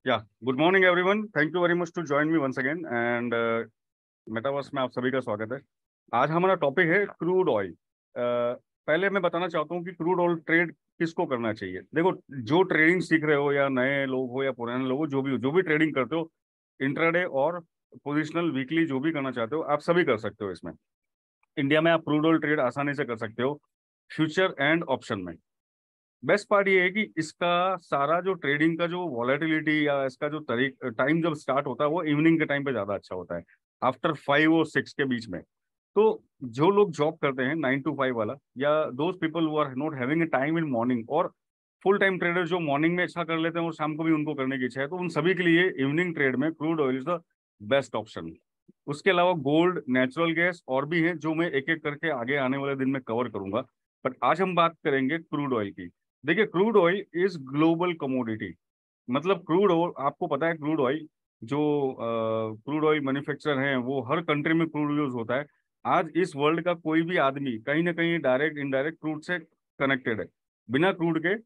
या good morning everyone, thank you very much to join me once again and metaverse में आप सभी का स्वागत है। आज हमारा टॉपिक है क्रूड ऑयल। पहले मैं बताना चाहता हूँ कि क्रूड ऑयल ट्रेड किसको करना चाहिए। देखो, जो ट्रेडिंग सीख रहे हो या नए लोग हो या पुराने लोग हो, जो भी ट्रेडिंग करते हो, इंट्राडे और पोजिशनल वीकली जो भी करना चाहते हो, आप सभी कर सकते हो। इसमें इंडिया में आप क्रूड ऑयल ट्रेड आसानी से कर सकते हो, फ्यूचर एंड ऑप्शन में। बेस्ट पार्ट ये है कि इसका सारा जो ट्रेडिंग का जो वॉलेटिलिटी या इसका जो टाइम जब स्टार्ट होता है वो इवनिंग के टाइम पे ज्यादा अच्छा होता है, आफ्टर 5 और 6 के बीच में। तो जो लोग जॉब करते हैं 9 to 5 वाला, या those people who are not having a time in morning, और फुल टाइम ट्रेडर जो मॉर्निंग में अच्छा कर लेते हैं और शाम को भी उनको करने की इच्छा है, तो उन सभी के लिए इवनिंग ट्रेड में crude oil is the best option. उसके अलावा गोल्ड, नेचुरल गैस और भी हैं जो मैं एक एक करके आगे आने वाले दिन में कवर करूंगा। बट आज हम बात करेंगे क्रूड ऑयल की। देखिए, crude oil is global commodity. मतलब क्रूड ऑयल, आपको पता है, क्रूड ऑयल जो क्रूड ऑयल मैन्युफैक्चरर हैं वो हर कंट्री में क्रूड यूज होता है। आज इस वर्ल्ड का कोई भी आदमी कहीं ना कहीं डायरेक्ट इनडायरेक्ट क्रूड से कनेक्टेड है। बिना क्रूड के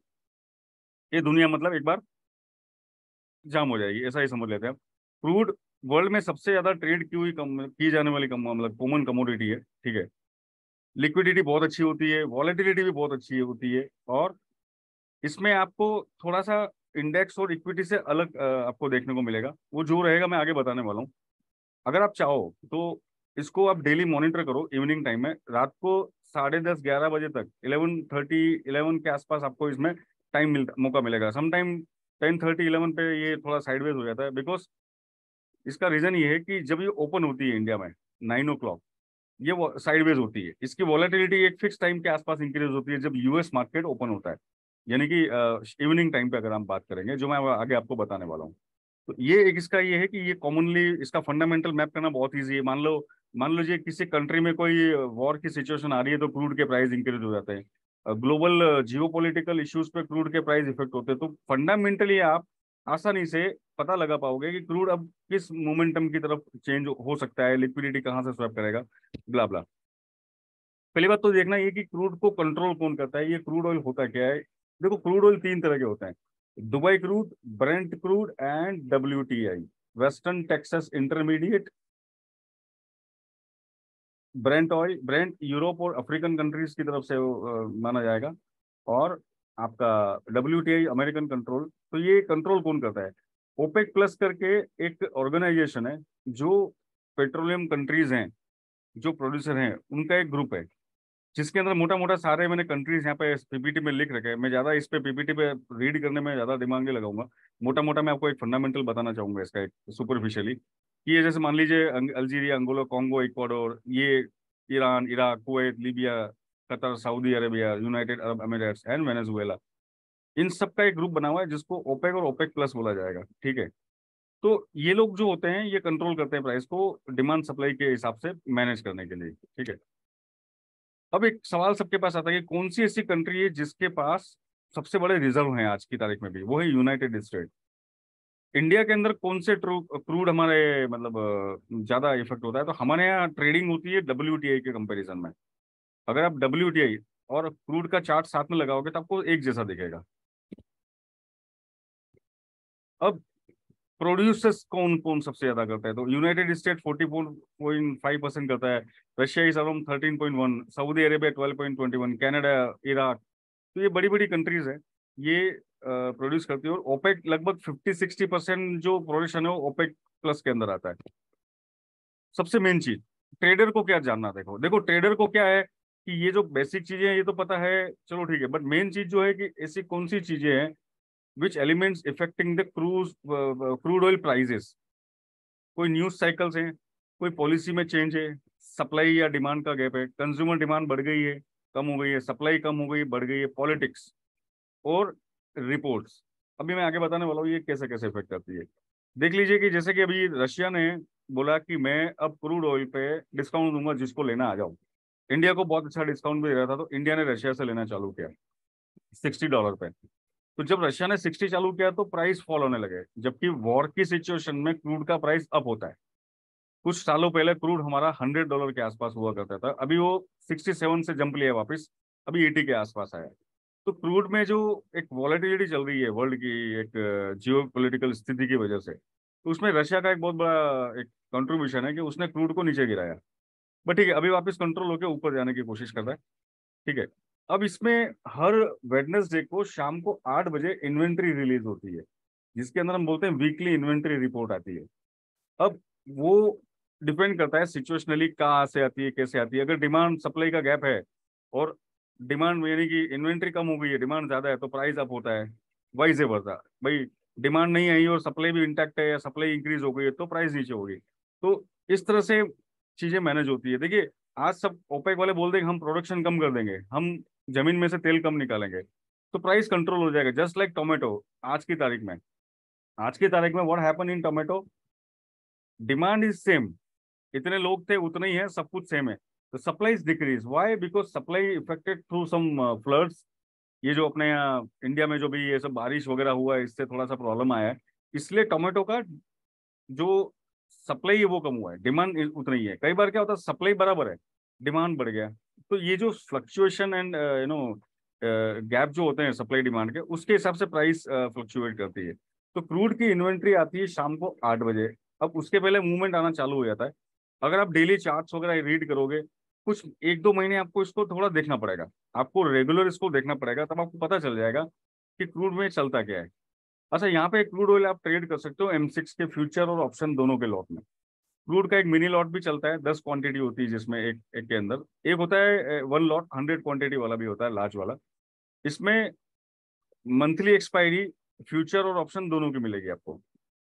ये दुनिया मतलब एक बार जाम हो जाएगी, ऐसा ही समझ लेते हैं। क्रूड वर्ल्ड में सबसे ज्यादा ट्रेड की जाने वाली मतलब कॉमन कमोडिटी है, ठीक है। लिक्विडिटी बहुत अच्छी होती है, वॉलेटिलिटी भी बहुत अच्छी होती है, और इसमें आपको थोड़ा सा इंडेक्स और इक्विटी से अलग आपको देखने को मिलेगा। वो जो रहेगा मैं आगे बताने वाला हूँ। अगर आप चाहो तो इसको आप डेली मॉनिटर करो। इवनिंग टाइम में रात को 10:30-11 बजे तक, 11:30-11 के आसपास आपको इसमें मौका मिलेगा। समटाइम 10:30-11 पे ये थोड़ा साइडवेज हो जाता है, बिकॉज इसका रीजन ये है कि जब ये ओपन होती है इंडिया में 9 o'clock, ये साइडवेज होती है। इसकी वॉलेटिलिटी एक फिक्स टाइम के आसपास इंक्रीज होती है जब यूएस मार्केट ओपन होता है, यानी कि इवनिंग टाइम पे अगर हम बात करेंगे, जो मैं आगे आपको बताने वाला हूँ। तो ये एक इसका ये है कि ये कॉमनली इसका फंडामेंटल मैप करना बहुत ईजी है। मान लीजिए किसी कंट्री में कोई वॉर की सिचुएशन आ रही है तो क्रूड के प्राइस इंक्रीज हो जाते हैं। ग्लोबल जियोपॉलिटिकल इश्यूज पे क्रूड के प्राइस इफेक्ट होते हैं। तो फंडामेंटली आप आसानी से पता लगा पाओगे कि क्रूड अब किस मोमेंटम की तरफ चेंज हो सकता है, लिक्विडिटी कहाँ से स्वैप करेगा, ब्ला ब्ला। पहली बात तो देखना ये कि क्रूड को कंट्रोल कौन करता है, ये क्रूड ऑयल होता क्या है। देखो, क्रूड ऑयल 3 तरह के होते हैं: Dubai crude, Brent crude and WTI, western Texas Intermediate. Brent oil, Brent Europe और अफ्रीकन कंट्रीज की तरफ से माना जाएगा, और आपका WTI अमेरिकन कंट्रोल। तो ये कंट्रोल कौन करता है? ओपेक प्लस करके एक ऑर्गेनाइजेशन है, जो पेट्रोलियम कंट्रीज हैं, जो प्रोड्यूसर हैं, उनका एक ग्रुप है, जिसके अंदर मोटा मोटा सारे मैंने कंट्रीज यहाँ पे पीपीटी में लिख रखे हैं। मैं ज्यादा इस पे पीपीटी पे रीड करने में ज्यादा दिमाग नहीं लगाऊंगा। मोटा मोटा मैं आपको एक फंडामेंटल बताना चाहूंगा इसका, एक सुपरफिशियली, कि ये जैसे मान लीजिए अल्जीरिया, अंगोला, कॉन्गो, इक्वाडोर, ये Iran, Iraq, Kuwait, Libya, Qatar, Saudi Arabia, United Arab Emirates and Venezuela, इन सब का एक ग्रुप बना हुआ है जिसको ओपेक और ओपेक प्लस बोला जाएगा, ठीक है। तो ये लोग जो होते हैं ये कंट्रोल करते हैं प्राइस को डिमांड सप्लाई के हिसाब से मैनेज करने के लिए, ठीक है। अब एक सवाल सबके पास आता है कि कौन सी ऐसी कंट्री है जिसके पास सबसे बड़े रिजर्व हैं आज की तारीख में भी, वो है यूनाइटेड स्टेट। इंडिया के अंदर कौन से क्रूड हमारे मतलब ज्यादा इफेक्ट होता है, तो हमारे यहाँ ट्रेडिंग होती है WTI के कंपैरिजन में। अगर आप WTI और क्रूड का चार्ट साथ में लगाओगे तो आपको एक जैसा दिखेगा। अब प्रोड्यूसर्स कौन कौन सबसे ज्यादा करता है, तो यूनाइटेड स्टेट 44.5% करता है, Russia is around 13.1, Saudi Arabia 12.21, Canada, Iraq. तो ये बड़ी बड़ी कंट्रीज है, ये प्रोड्यूस करती है। और ओपेक लगभग 50-60% जो प्रोडक्शन है वो ओपेक प्लस के अंदर आता है। सबसे मेन चीज, ट्रेडर को क्या जानना, देखो देखो ट्रेडर को क्या है कि ये जो बेसिक चीजें हैं ये तो पता है, चलो ठीक है, बट मेन चीज जो है कि ऐसी कौन सी चीजें हैं which elements affecting the crude oil prices. कोई न्यूज साइकिल्स हैं, कोई पॉलिसी में चेंज है, सप्लाई या डिमांड का गैप है, कंज्यूमर डिमांड बढ़ गई है, कम हो गई है, सप्लाई कम हो गई, बढ़ गई है, पॉलिटिक्स और रिपोर्ट्स। अभी मैं आगे बताने वाला हूँ ये कैसे कैसे इफेक्ट करती है। देख लीजिए कि जैसे कि अभी रशिया ने बोला कि मैं अब क्रूड ऑयल पे डिस्काउंट दूंगा, जिसको लेना आ जाओ। इंडिया को बहुत अच्छा डिस्काउंट भी दे रहा था, तो इंडिया ने रशिया से लेना चालू किया $60 पे। तो जब रशिया ने 60 चालू किया तो प्राइस फॉल होने लगे, जबकि वॉर की सिचुएशन में क्रूड का प्राइस अप होता है। कुछ सालों पहले क्रूड हमारा $100 के आसपास हुआ करता था, अभी वो 67 से जंप लिया वापस, अभी 80 के आसपास आया है। तो क्रूड में जो एक वॉलेटिलिटी चल रही है वर्ल्ड की, एक जियो पॉलिटिकल स्थिति की वजह से, तो उसमें रशिया का एक बहुत बड़ा एक कंट्रीब्यूशन है कि उसने क्रूड को नीचे गिराया। बट ठीक है, अभी वापस कंट्रोल होकर ऊपर जाने की कोशिश कर रहा है। ठीक है। अब इसमें हर वेडनेसडे को शाम को 8 बजे इन्वेंट्री रिलीज होती है, जिसके अंदर हम बोलते हैं वीकली इन्वेंट्री रिपोर्ट आती है। अब वो डिपेंड करता है सिचुएशनली कहाँ से आती है, कैसे आती है। अगर डिमांड सप्लाई का गैप है और डिमांड यानी कि इन्वेंट्री कम हो गई है, डिमांड ज्यादा है, तो प्राइस अप होता है। वाइज वर्सा भाई, डिमांड नहीं आई और सप्लाई भी इंटैक्ट है या सप्लाई इंक्रीज हो गई है, तो प्राइस नीचे होगी। तो इस तरह से चीजें मैनेज होती है। देखिए, आज सब ओपेक वाले बोल देंगे हम प्रोडक्शन कम कर देंगे, हम जमीन में से तेल कम निकालेंगे, तो प्राइस कंट्रोल हो जाएगा। जस्ट लाइक टोमेटो, आज की तारीख में, आज की तारीख में what happen in tomato, demand is same, इतने लोग थे उतने ही है, सब कुछ सेम है। तो supply is decrease, why? Because supply affected through some floods. ये जो अपने यहाँ इंडिया में जो भी ये सब बारिश वगैरह हुआ है, इससे थोड़ा सा प्रॉब्लम आया है, इसलिए टोमेटो का जो सप्लाई है वो कम हुआ है, डिमांड उतना ही है। कई बार क्या होता है, सप्लाई बराबर है, डिमांड बढ़ गया। तो ये जो फ्लक्चुएशन एंड गैप जो होते हैं सप्लाई डिमांड के, उसके हिसाब से प्राइस फ्लक्चुएट करती है। तो क्रूड की इन्वेंट्री आती है शाम को 8 बजे। अब उसके पहले मूवमेंट आना चालू हो जाता है। अगर आप डेली चार्ट्स वगैरह रीड करोगे, कुछ 1-2 महीने आपको इसको थोड़ा देखना पड़ेगा, आपको रेगुलर इसको देखना पड़ेगा, तब आपको पता चल जाएगा कि क्रूड में चलता क्या है। अच्छा, यहाँ पे क्रूड ऑयल आप ट्रेड कर सकते हो M6 के फ्यूचर और ऑप्शन दोनों के लॉट में। क्रूड का एक मिनी लॉट भी चलता है, 10 क्वांटिटी होती है, जिसमें एक एक के अंदर एक होता है 1 लॉट 100 क्वांटिटी वाला भी होता है, लार्ज वाला। इसमें मंथली एक्सपायरी फ्यूचर और ऑप्शन दोनों की मिलेगी आपको।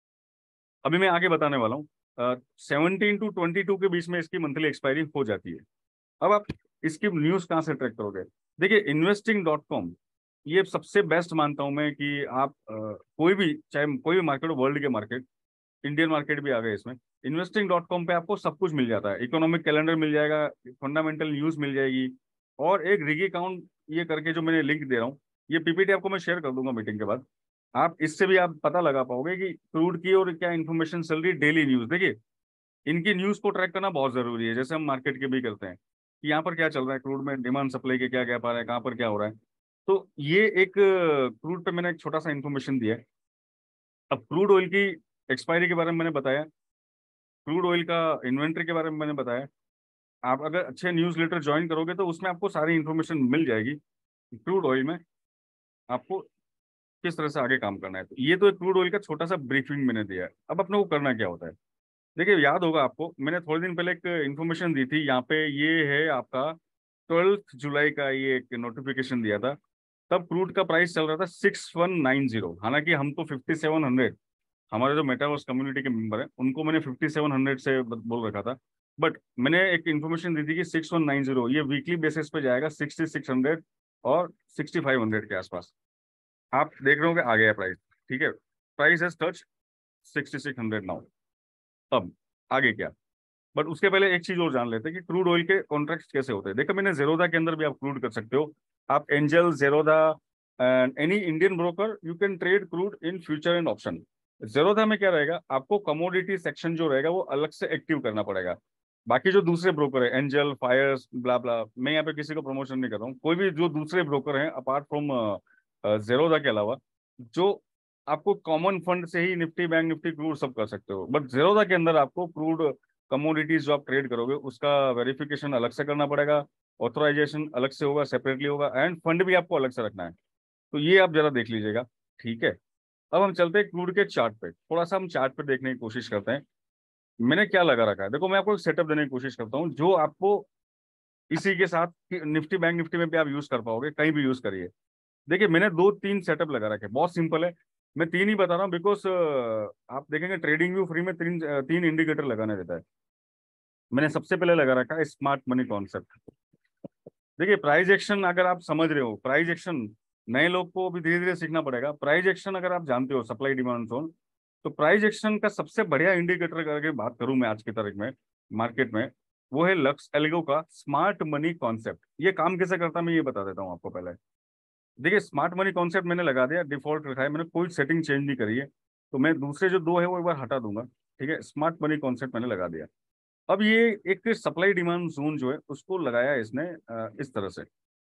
अभी मैं आगे बताने वाला हूँ। 17 to 22 के बीच में इसकी मंथली एक्सपायरी हो जाती है। अब आप इसकी न्यूज कहाँ से ट्रैक करोगे? देखिए, investing.com, ये सबसे बेस्ट मानता हूं मैं कि आप कोई भी, चाहे कोई भी मार्केट हो, वर्ल्ड के मार्केट, इंडियन मार्केट भी आ गए इसमें। investing.com पे आपको सब कुछ मिल जाता है, इकोनॉमिक कैलेंडर मिल जाएगा, फंडामेंटल न्यूज मिल जाएगी, और एक रिगी अकाउंट ये करके जो मैंने लिंक दे रहा हूँ, ये पीपीटी आपको मैं शेयर कर दूंगा मीटिंग के बाद। आप इससे भी आप पता लगा पाओगे कि क्रूड की और क्या इन्फॉर्मेशन चल रही है, डेली न्यूज। देखिए, इनकी न्यूज को ट्रैक करना बहुत जरूरी है, जैसे हम मार्केट के भी करते हैं कि यहाँ पर क्या चल रहा है, क्रूड में डिमांड सप्लाई के क्या गैप आ रहा है, कहाँ पर क्या हो रहा है। तो ये एक क्रूड पे मैंने एक छोटा सा इन्फॉर्मेशन दिया है। अब क्रूड ऑयल की एक्सपायरी के बारे में मैंने बताया, क्रूड ऑयल का इन्वेंट्री के बारे में मैंने बताया। आप अगर अच्छे न्यूज लेटर ज्वाइन करोगे तो उसमें आपको सारी इन्फॉर्मेशन मिल जाएगी क्रूड ऑयल में, आपको किस तरह से आगे काम करना है। तो ये तो एक क्रूड ऑयल का छोटा सा ब्रीफिंग मैंने दिया है। अब अपने को करना क्या होता है? देखिए, याद होगा आपको, मैंने थोड़े दिन पहले एक इन्फॉर्मेशन दी थी यहाँ पे, ये है आपका 12 जुलाई का, ये एक नोटिफिकेशन दिया था। तब क्रूड का प्राइस चल रहा था 6190। हालांकि हम तो 5700, हमारे जो मेटावर्स कम्युनिटी के मेंबर हैं उनको मैंने 5700 से बोल रखा था। बट मैंने एक इन्फॉर्मेशन दी थी कि 6190, ये वीकली बेसिस पे जाएगा 6600 और 6500 के आसपास। आप देख रहे हो कि आ गया प्राइस। ठीक है, प्राइस हैज टच 6600 नाउ। अब आगे क्या? बट उसके पहले एक चीज और जान लेते हैं कि क्रूड ऑयल के कॉन्ट्रैक्ट कैसे होते हैं। देखो, मैंने जेरोदा के अंदर भी आप क्रूड कर सकते हो, आप Angel, Zerodha and any Indian broker, you can trade crude in future and option. Zerodha में क्या रहेगा, आपको कमोडिटी सेक्शन जो रहेगा वो अलग से एक्टिव करना पड़ेगा। बाकी जो दूसरे ब्रोकर है, एंजल, फायर्स, ब्ला ब्ला, मैं यहाँ पे किसी को प्रमोशन नहीं कर रहा हूँ, कोई भी जो दूसरे ब्रोकर हैं अपार्ट फ्रॉम जेरोदा के अलावा, जो आपको कॉमन फंड से ही निफ्टी, बैंक निफ्टी, क्रूड सब कर सकते हो। बट जेरोदा के अंदर आपको क्रूड कमोडिटीज जो आप ट्रेड करोगे उसका वेरिफिकेशन अलग से करना पड़ेगा, ऑथराइजेशन अलग से होगा, सेपरेटली होगा, एंड फंड भी आपको अलग से रखना है। तो ये आप जरा देख लीजिएगा। ठीक है, अब हम चलते हैं क्रूड के चार्ट पे, थोड़ा सा हम चार्ट पे देखने की कोशिश करते हैं। मैंने क्या लगा रखा है, देखो मैं आपको एक सेटअप देने की कोशिश करता हूँ जो आपको इसी के साथ निफ्टी, बैंक निफ्टी में भी आप यूज कर पाओगे, कहीं भी यूज करिए। देखिए, मैंने 2-3 सेटअप लगा रखे हैं, बहुत सिंपल है। मैं तीन ही बता रहा हूँ बिकॉज आप देखेंगे ट्रेडिंग व्यू फ्री में तीन इंडिकेटर लगाने देता है। मैंने सबसे पहले लगा रखा है स्मार्ट मनी कॉन्सेप्ट। देखिए, प्राइस एक्शन अगर आप समझ रहे हो, प्राइस एक्शन नए लोग को भी धीरे धीरे सीखना पड़ेगा। प्राइस एक्शन अगर आप जानते हो, सप्लाई डिमांड जोन, तो प्राइस एक्शन का सबसे बढ़िया इंडिकेटर करके बात करूं मैं आज की तारीख में मार्केट में, वो है लक्स एल्गो का स्मार्ट मनी कॉन्सेप्ट। ये काम कैसे करता है मैं ये बता देता हूँ आपको पहले। देखिए, स्मार्ट मनी कॉन्सेप्ट मैंने लगा दिया, डिफॉल्ट रखा है, मैंने कोई सेटिंग चेंज नहीं करी है। तो मैं दूसरे जो दो है वो एक बार हटा दूंगा। ठीक है, स्मार्ट मनी कॉन्सेप्ट मैंने लगा दिया। अब ये एक सप्लाई डिमांड जोन जो है उसको लगाया है इसने इस तरह से।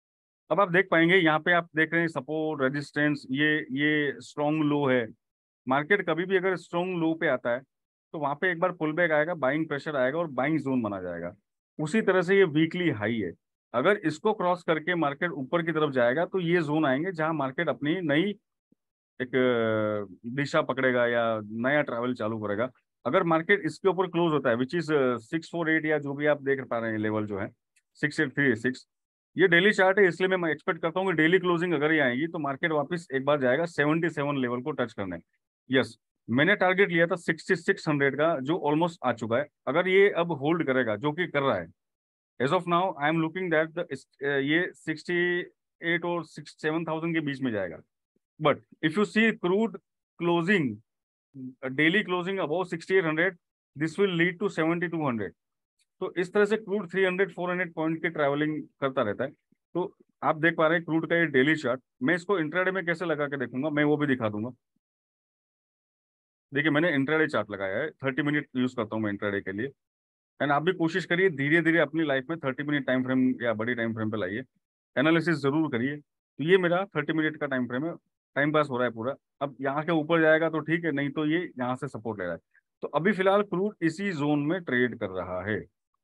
अब आप देख पाएंगे यहाँ पे, आप देख रहे हैं सपोर्ट रेजिस्टेंस, ये स्ट्रॉन्ग लो है। मार्केट कभी भी अगर स्ट्रॉन्ग लो पे आता है तो वहां पे एक बार पुल बैक आएगा, बाइंग प्रेशर आएगा और बाइंग जोन बना जाएगा। उसी तरह से ये वीकली हाई है, अगर इसको क्रॉस करके मार्केट ऊपर की तरफ जाएगा तो ये जोन आएंगे जहां मार्केट अपनी नई एक दिशा पकड़ेगा या नया ट्रैवल चालू करेगा। अगर मार्केट इसके ऊपर क्लोज होता है विच इज 648, या जो भी आप देख पा रहे हैं लेवल जो है 68386, ये डेली चार्ट है, इसलिए मैं एक्सपेक्ट करता हूँ कि डेली क्लोजिंग अगर ये आएगी तो मार्केट वापस एक बार जाएगा 77 लेवल को टच करने। यस, मैंने टारगेट लिया था 6600 का, जो ऑलमोस्ट आ चुका है। अगर ये अब होल्ड करेगा, जो कि कर रहा है, as of now I am looking that ये 68 और 7,000 के बीच में जाएगा। But if you see crude closing, daily closing above 6800, this will lead to 7200। तो इस तरह से क्रूड 300 400 पॉइंट की ट्रैवलिंग करता रहता है। तो आप देख पा रहे हैं क्रूड का ये डेली चार्ट। मैं इसको इंट्राडे में कैसे लगा के देखूंगा, मैं वो भी दिखा दूंगा। देखिए, मैंने इंट्राडे चार्ट लगाया है, 30 मिनट यूज करता हूँ मैं इंट्राडे के लिए। एंड आप भी कोशिश करिए धीरे धीरे अपनी लाइफ में 30 मिनट टाइम फ्रेम या बड़ी टाइम फ्रेम पे लाइए, एनालिसिस जरूर करिए। तो ये मेरा 30 मिनट का टाइम फ्रेम है, टाइम पास हो रहा है पूरा। अब यहाँ के ऊपर जाएगा तो ठीक है, नहीं तो ये यहाँ से सपोर्ट ले रहा है। तो अभी फिलहाल क्रूड इसी जोन में ट्रेड कर रहा है,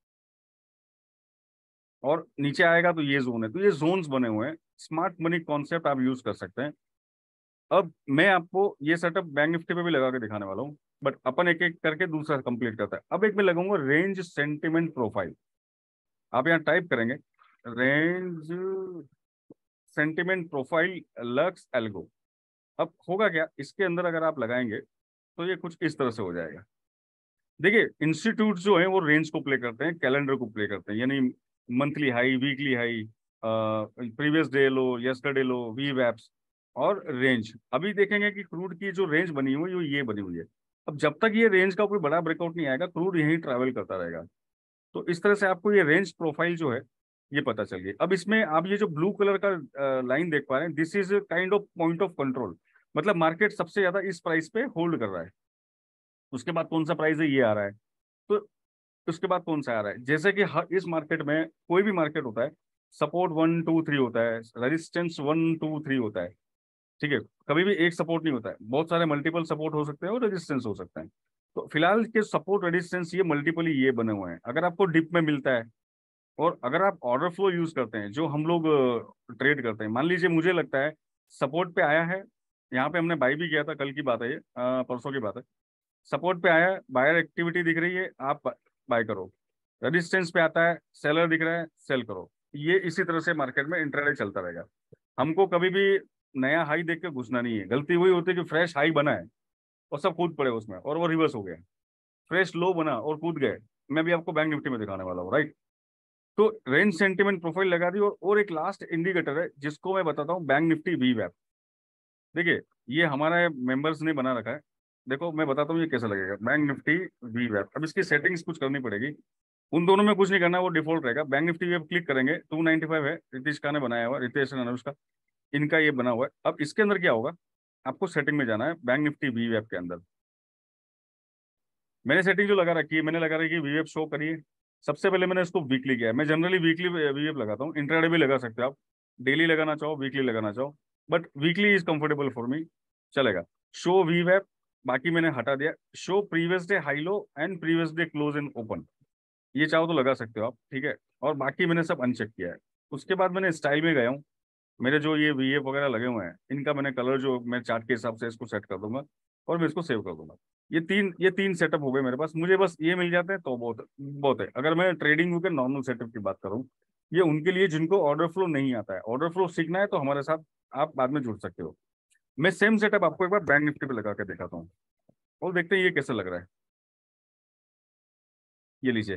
और नीचे आएगा तो ये जोन है। तो ये जोन्स बने हुए हैं, स्मार्ट मनी कॉन्सेप्ट आप यूज कर सकते हैं। अब मैं आपको ये सेटअप बैंक निफ्टी पे भी लगा के दिखाने वाला हूँ, बट अपन एक एक करके दूसरा कंप्लीट करता है। अब एक मैं लगाऊंगा रेंज सेंटिमेंट प्रोफाइल। आप यहाँ टाइप करेंगे range sentiment profile LuxAlgo. अब होगा क्या इसके अंदर, अगर आप लगाएंगे तो ये कुछ इस तरह से हो जाएगा। देखिए, इंस्टीट्यूट जो है वो रेंज को प्ले करते हैं, कैलेंडर को प्ले करते हैं, यानी monthly high, weekly high, previous day low, yesterday low, VWAPs और रेंज। अभी देखेंगे कि क्रूड की जो रेंज बनी हुई है वो ये बनी हुई है। अब जब तक ये रेंज का कोई बड़ा ब्रेकआउट नहीं आएगा, क्रूड यहीं ट्रैवल करता रहेगा। तो इस तरह से आपको ये रेंज प्रोफाइल जो है ये पता चल गई। अब इसमें आप ये जो ब्लू कलर का लाइन देख पा रहे हैं, this is kind of point of control. मतलब मार्केट सबसे ज्यादा इस प्राइस पे होल्ड कर रहा है। उसके बाद कौन सा प्राइस है ये आ रहा है, तो उसके बाद कौन सा आ रहा है। जैसे कि हर इस मार्केट में कोई भी मार्केट होता है, सपोर्ट 1 2 3 होता है, रेजिस्टेंस 1 2 3 होता है। ठीक है, कभी भी एक सपोर्ट नहीं होता है, बहुत सारे मल्टीपल सपोर्ट हो सकते हैं और रेजिस्टेंस हो सकते हैं। तो फिलहाल के सपोर्ट रेजिस्टेंस ये मल्टीपली ये बने हुए हैं। अगर आपको डिप में मिलता है और अगर आप ऑर्डर फ्लो यूज करते हैं, जो हम लोग ट्रेड करते हैं, मान लीजिए मुझे लगता है सपोर्ट पे आया है, यहाँ पे हमने बाई भी किया था, कल की बात है ये, परसों की बात है। सपोर्ट पे आया है, बायर एक्टिविटी दिख रही है, आप बाय करो। रेजिस्टेंस पे आता है, सेलर दिख रहा है, सेल करो। ये इसी तरह से मार्केट में इंट्राडे चलता रहेगा। हमको कभी भी नया हाई देख के घुसना नहीं है। गलती वही होती है कि फ्रेश हाई बना है और सब कूद पड़े उसमें और वो रिवर्स हो गया। फ्रेश लो बना और कूद गए। मैं भी आपको बैंक निफ्टी में दिखाने वाला हूँ, राइट। तो रेंज सेंटिमेंट प्रोफाइल लगा दी, और एक लास्ट इंडिकेटर है जिसको मैं बताता हूँ, बैंक निफ्टी वी वैप। देखिए, ये हमारे मेंबर्स ने बना रखा है। देखो मैं बताता हूँ ये कैसा लगेगा, बैंक निफ्टी वी वैप। अब इसकी सेटिंग्स कुछ करनी पड़ेगी, उन दोनों में कुछ नहीं करना, वो डिफॉल्ट रहेगा। बैंक निफ्टी वेब क्लिक करेंगे, 295 है, रितेश का ने बनाया हुआ, रितेश एंड अनुष्का, इनका ये बना हुआ है। अब इसके अंदर क्या होगा, आपको सेटिंग में जाना है, बैंक निफ्टी वी वेब के अंदर। मैंने सेटिंग जो लगा रखी है, मैंने लगा रखी है वी वेब शो करिए। सबसे पहले मैंने इसको वीकली किया है। मैं जनरली वीकली वी वेब लगाता हूँ, इंट्राडे भी लगा सकते हो आप, डेली लगाना चाहो, वीकली लगाना चाहो, but weekly is comfortable for me, चलेगा। शो वी वेब, बाकी मैंने हटा दिया। Show previous day high low and previous day close in open, ये चाहो तो लगा सकते हो आप, ठीक है। और बाकी मैंने सब अनचेक किया है। उसके बाद मैंने स्टाइल में गया हूँ, मेरे जो ये वी एफ वगैरह लगे हुए हैं इनका मैंने कलर जो मैं चार्ट के हिसाब से इसको सेट कर दूंगा और मैं इसको सेव कर दूंगा। ये तीन सेटअप हो गए मेरे पास, मुझे बस ये मिल जाते हैं तो बहुत बहुत है। अगर मैं ट्रेडिंग के नॉर्मल सेटअप की बात करूँ, ये उनके लिए जिनको ऑर्डर फ्लो नहीं आता है। ऑर्डर फ्लो सीखना है तो हमारे साथ आप बाद में जुड़ सकते हो। मैं सेम सेटअप आपको एक बार बैंक निफ्टी पे लगा के दिखाता हूँ और देखते हैं ये कैसा लग रहा है। ये लीजिए।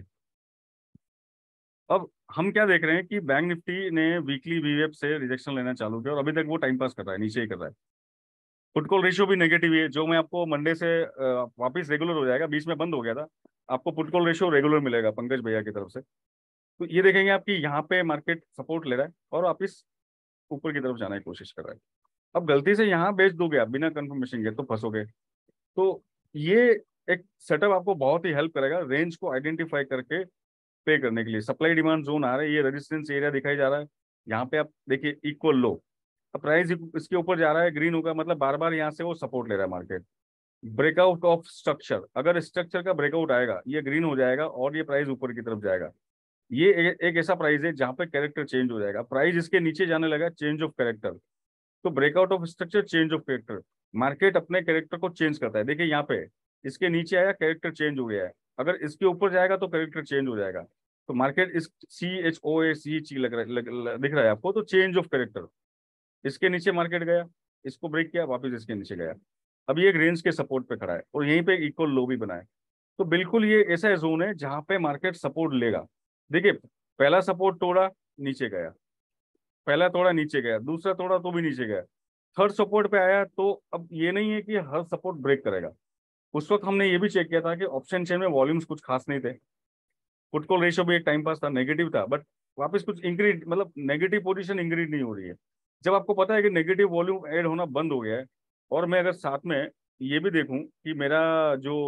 अब हम क्या देख रहे हैं कि बैंक निफ्टी ने वीकली वीवेप से रिजेक्शन लेना चालू किया और अभी तक वो टाइम पास कर रहा है, नीचे ही कर रहा है। पुट कॉल रेशियो भी नेगेटिव है, जो मैं आपको मंडे से वापस रेगुलर हो जाएगा, बीच में बंद हो गया था। आपको पुट कॉल रेशियो रेगुलर मिलेगा पंकज भैया की तरफ से। तो ये देखेंगे आपकी यहाँ पे मार्केट सपोर्ट ले रहा है और वापिस ऊपर की तरफ जाने की कोशिश कर रहा है। अब गलती से यहाँ बेच दोगे आप बिना कंफर्मेशन के तो फंसोगे। तो ये एक सेटअप आपको बहुत ही हेल्प करेगा रेंज को आइडेंटिफाई करके पे करने के लिए। सप्लाई डिमांड जोन आ रहा है, ये रेजिस्टेंस एरिया दिखाई जा रहा है, यहाँ पे आप देखिए इक्वल लो, अब प्राइस इसके ऊपर जा रहा है, ग्रीन होगा, मतलब बार बार यहाँ से वो सपोर्ट ले रहा है मार्केट। ब्रेकआउट ऑफ स्ट्रक्चर, अगर स्ट्रक्चर का ब्रेकआउट आएगा ये ग्रीन हो जाएगा और ये प्राइस ऊपर की तरफ जाएगा। ये एक ऐसा प्राइस है जहां पे कैरेक्टर चेंज हो जाएगा, प्राइस इसके नीचे जाने लगा, चेंज ऑफ कैरेक्टर। तो breakout of structure, change of character, market अपने कैरेक्टर को चेंज करता है। देखिए यहाँ पे इसके नीचे आया, कैरेक्टर चेंज हो गया है, अगर इसके ऊपर जाएगा तो कैरेक्टर चेंज हो जाएगा। तो मार्केट इस CHOACH दिख रहा है आपको, तो चेंज ऑफ कैरेक्टर, इसके नीचे मार्केट गया, इसको ब्रेक किया, वापस इसके नीचे गया। अब ये एक रेंज के सपोर्ट पे खड़ा है और यहीं पे इक्वल लो भी बना है। तो बिल्कुल ये ऐसा जोन है जहां पे मार्केट सपोर्ट लेगा। देखिए पहला सपोर्ट तोड़ा, नीचे गया, पहला तोड़ा नीचे गया, दूसरा तोड़ा तो भी नीचे गया, थर्ड सपोर्ट पे आया। तो अब ये नहीं है कि हर सपोर्ट ब्रेक करेगा। उस वक्त हमने ये भी चेक किया था कि ऑप्शन चेन में वॉल्यूम्स कुछ खास नहीं थे, पुट कॉल रेशियो भी एक टाइम पास था, नेगेटिव था, बट वापस कुछ इंक्रीज, मतलब नेगेटिव पोजीशन इंक्रीज नहीं हो रही है। जब आपको पता है कि नेगेटिव वॉल्यूम ऐड होना बंद हो गया है, और मैं अगर साथ में ये भी देखूं कि मेरा जो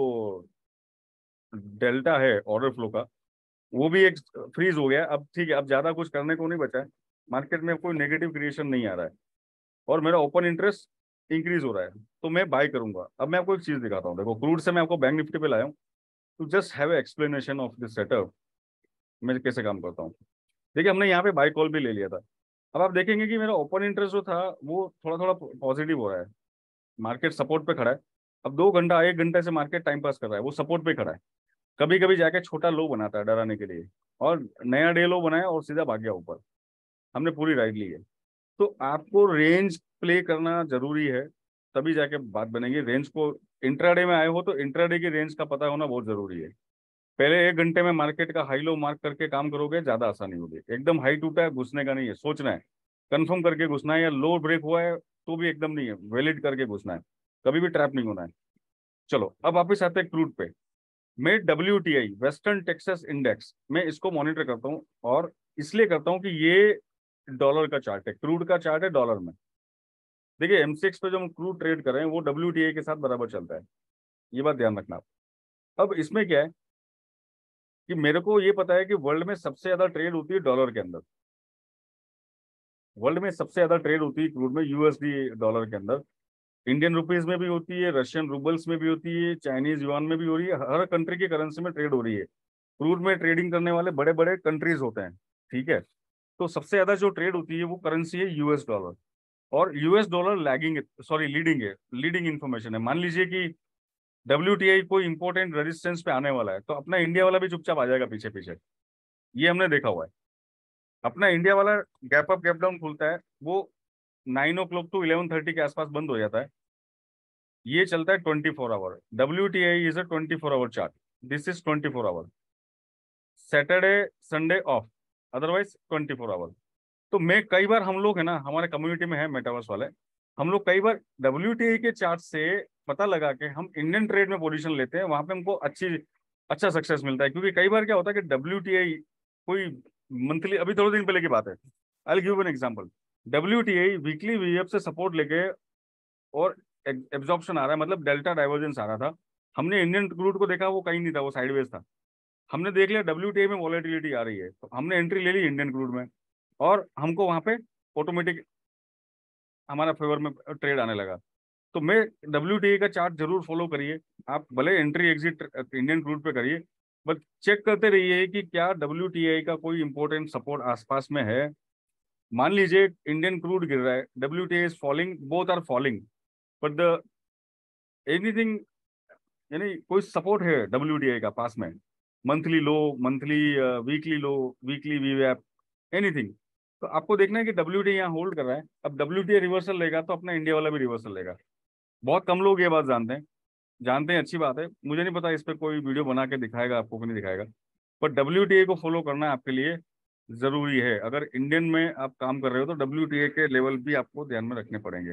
डेल्टा है ऑर्डर फ्लो का, वो भी एक फ्रीज हो गया है। अब ठीक है, अब ज्यादा कुछ करने को नहीं बचा है, मार्केट में कोई नेगेटिव क्रिएशन नहीं आ रहा है और मेरा ओपन इंटरेस्ट इंक्रीज हो रहा है, तो मैं बाय करूंगा। अब मैं आपको एक चीज दिखाता हूँ, देखो क्रूड से मैं आपको बैंक निफ्टी पे लाया हूँ to just have explanation of this setup, मैं कैसे काम करता हूँ। देखिए हमने यहाँ पे बाय कॉल भी ले लिया था। अब आप देखेंगे कि मेरा ओपन इंटरेस्ट जो था वो थोड़ा थोड़ा पॉजिटिव हो रहा है, मार्केट सपोर्ट पे खड़ा है। अब 2 घंटा 1 घंटे से मार्केट टाइम पास कर रहा है, वो सपोर्ट पे खड़ा है, कभी कभी जाके छोटा लो बनाता है डराने के लिए, और नया डे लो बनाया और सीधा भाग गया ऊपर, हमने पूरी राइड ली है। तो आपको रेंज प्ले करना जरूरी है, तभी जाके बात बनेगी। रेंज को इंट्राडे में आए हो तो इंट्राडे की रेंज का पता होना बहुत जरूरी है। पहले 1 घंटे में मार्केट का हाई लो मार्क करके काम करोगे, ज्यादा आसानी होगी। एकदम हाई टूटा है घुसने का नहीं है, सोचना है, कंफर्म करके घुसना है, या लो ब्रेक हुआ है तो भी एकदम नहीं है, वैलिड करके घुसना है, कभी भी ट्रैप नहीं होना है। चलो अब वापिस आते हैं क्रूड पे। मैं WTI वेस्टर्न टेक्सास इंडेक्स में इसको मॉनिटर करता हूँ, और इसलिए करता हूँ कि ये डॉलर का चार्ट है, क्रूड का चार्ट है डॉलर में। देखिए MCX पे जो हम क्रूड ट्रेड कर रहे हैं वो WTI के साथ बराबर चलता है, ये बात ध्यान रखना आप। अब इसमें क्या है कि मेरे को ये पता है कि वर्ल्ड में सबसे ज्यादा ट्रेड होती है डॉलर के अंदर, वर्ल्ड में सबसे ज्यादा ट्रेड होती है क्रूड में USD डॉलर के अंदर। इंडियन रुपीज में भी होती है, रशियन रूबल्स में भी होती है, चाइनीज युआन में भी हो रही है, हर कंट्री की करेंसी में ट्रेड हो रही है। क्रूड में ट्रेडिंग करने वाले बड़े बड़े कंट्रीज होते हैं, ठीक है। तो सबसे ज्यादा जो ट्रेड होती है वो करेंसी है US डॉलर, और US dollar lagging, sorry leading है, लीडिंग इन्फॉर्मेशन है। मान लीजिए कि WTI कोई इंपॉर्टेंट रेजिस्टेंस पे आने वाला है तो अपना इंडिया वाला भी चुपचाप आ जाएगा पीछे पीछे, ये हमने देखा हुआ है। अपना इंडिया वाला गैप अप गैप डाउन खुलता है, वो 9 o'clock to 11:30 के आसपास बंद हो जाता है। ये चलता है 24 hour, WTI is a 24 hour chart, this is 24 hour, Saturday Sunday off, otherwise 24 hour. तो मैं कई बार, हम लोग है ना, हमारे कम्युनिटी में है मेटावर्स वाले, हम लोग कई बार WTI के चार्ट से पता लगा के हम इंडियन ट्रेड में पोजीशन लेते हैं, वहां पे हमको अच्छा सक्सेस मिलता है। क्योंकि कई बार क्या होता है कि WTI कोई मंथली, अभी थोड़े दिन पहले की बात है, I give an example, WTI weekly वीएफ से सपोर्ट लेके और एब्जॉर्प्शन आ रहा है, मतलब डेल्टा डाइवर्जेंस आ रहा था। हमने इंडियन क्रूड को देखा, वो कहीं नहीं था, वो साइडवेज था। हमने देख लिया WTI में वॉलेटिलिटी आ रही है, तो हमने एंट्री ले ली इंडियन क्रूड में, और हमको वहां पे ऑटोमेटिक हमारा फेवर में ट्रेड आने लगा। तो मैं WTI का चार्ट जरूर फॉलो करिए, आप भले एंट्री एग्जिट इंडियन क्रूड पे करिए, बट चेक करते रहिए कि क्या WTI का कोई इंपॉर्टेंट सपोर्ट आसपास में है। मान लीजिए इंडियन क्रूड गिर रहा है, WTI is falling, both are falling, but the anything, यानी कोई सपोर्ट है WTI का पास में, monthly low, monthly weekly low, weekly वीवैप, एनीथिंग। तो आपको देखना है कि WTI यहाँ होल्ड कर रहा है। अब WTI रिवर्सल लेगा तो अपना इंडिया वाला भी रिवर्सल लेगा। बहुत कम लोग ये बात जानते हैं, जानते हैं अच्छी बात है, मुझे नहीं पता इस पर कोई वीडियो बना के दिखाएगा आपको कि नहीं दिखाएगा, पर WTI को फॉलो करना आपके लिए जरूरी है। अगर इंडियन में आप काम कर रहे हो तो WTI के लेवल भी आपको ध्यान में रखने पड़ेंगे।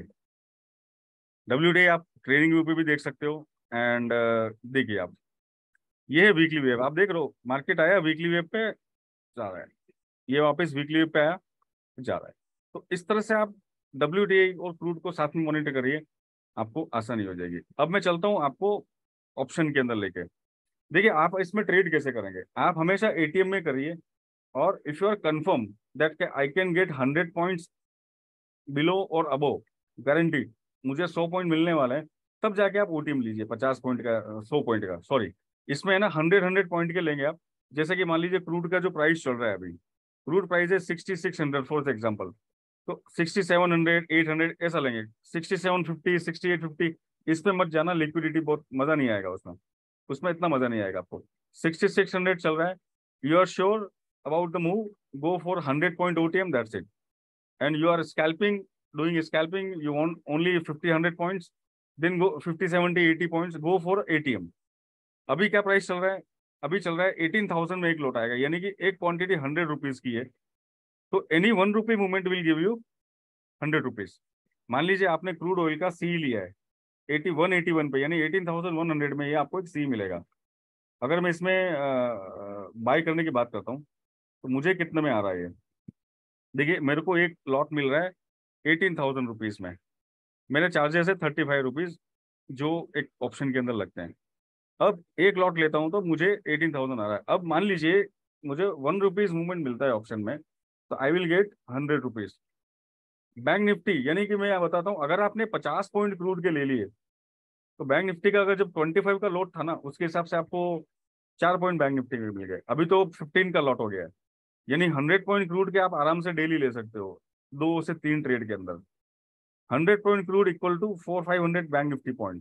WTI आप ट्रेडिंग व्यू पे भी देख सकते हो, एंड देखिए आप, ये है वीकली वेव, आप देख रहे हो मार्केट आया वीकली वेव पे जा रहा है, ये वापस वीकली वेव पे आया जा रहा है। तो इस तरह से आप WTI और क्रूड को साथ में मॉनिटर करिए, आपको आसानी हो जाएगी। अब मैं चलता हूँ आपको ऑप्शन के अंदर लेके। देखिए आप इसमें ट्रेड कैसे करेंगे, आप हमेशा ATM में करिए, और if you are confirm that I can get 100 points below और अबो, गारंटीड, मुझे 100 पॉइंट मिलने वाले हैं, तब जाके आप ओटीएम लीजिए 50 पॉइंट का, 100 पॉइंट का, सॉरी। इसमें है ना 100 पॉइंट के लेंगे आप। जैसे कि मान लीजिए क्रूड का जो प्राइस चल रहा है अभी, क्रूड प्राइस है 6600 फॉर एग्जाम्पल, तो 6700, 800 ऐसा लेंगे, 6750, 6850। इसमें मत जाना, लिक्विडिटी बहुत मजा नहीं आएगा उसमें, उसमें इतना मजा नहीं आएगा आपको। 6600 चल रहा है, you are sure about the move, go for 100 point OTM, that's it. and you are scalping, doing scalping, you want only 50 100 points, then go 50 70 80 points, go for ATM। अभी क्या प्राइस चल रहा है? अभी चल रहा है 18,000 में एक लौट आएगा, यानी कि एक क्वांटिटी 100 रुपीज की है, तो any 1 rupee movement will give you 100 rupees. मान लीजिए आपने क्रूड ऑयल का सी लिया है 81 पे, यानी 18,100 में ये आपको एक सी मिलेगा। अगर मैं इसमें बाय करने की बात करता हूँ तो मुझे कितने में आ रहा है ये? देखिए मेरे को एक लॉट मिल रहा है 18,000 रुपीज में, मेरे चार्जेस है 35 रुपीज जो एक ऑप्शन के अंदर लगते हैं। अब एक लॉट लेता हूं तो मुझे 18,000 आ रहा है। अब मान लीजिए मुझे 1 रुपीज मूवमेंट मिलता है ऑप्शन में, तो I will get 100 rupees. Bank Nifty, यानी कि मैं यहाँ बताता हूँ, अगर आपने 50 पॉइंट क्रूड के ले लिए, तो बैंक निफ्टी का अगर जब 25 का लॉट था ना, उसके हिसाब से आपको 4 पॉइंट बैंक निफ्टी में मिल गए। अभी तो 15 का लॉट हो गया है, यानी 100 पॉइंट क्रूड के आप आराम से डेली ले सकते हो 2 से 3 ट्रेड के अंदर। 100 point crude equal to 400-500 bank Nifty point.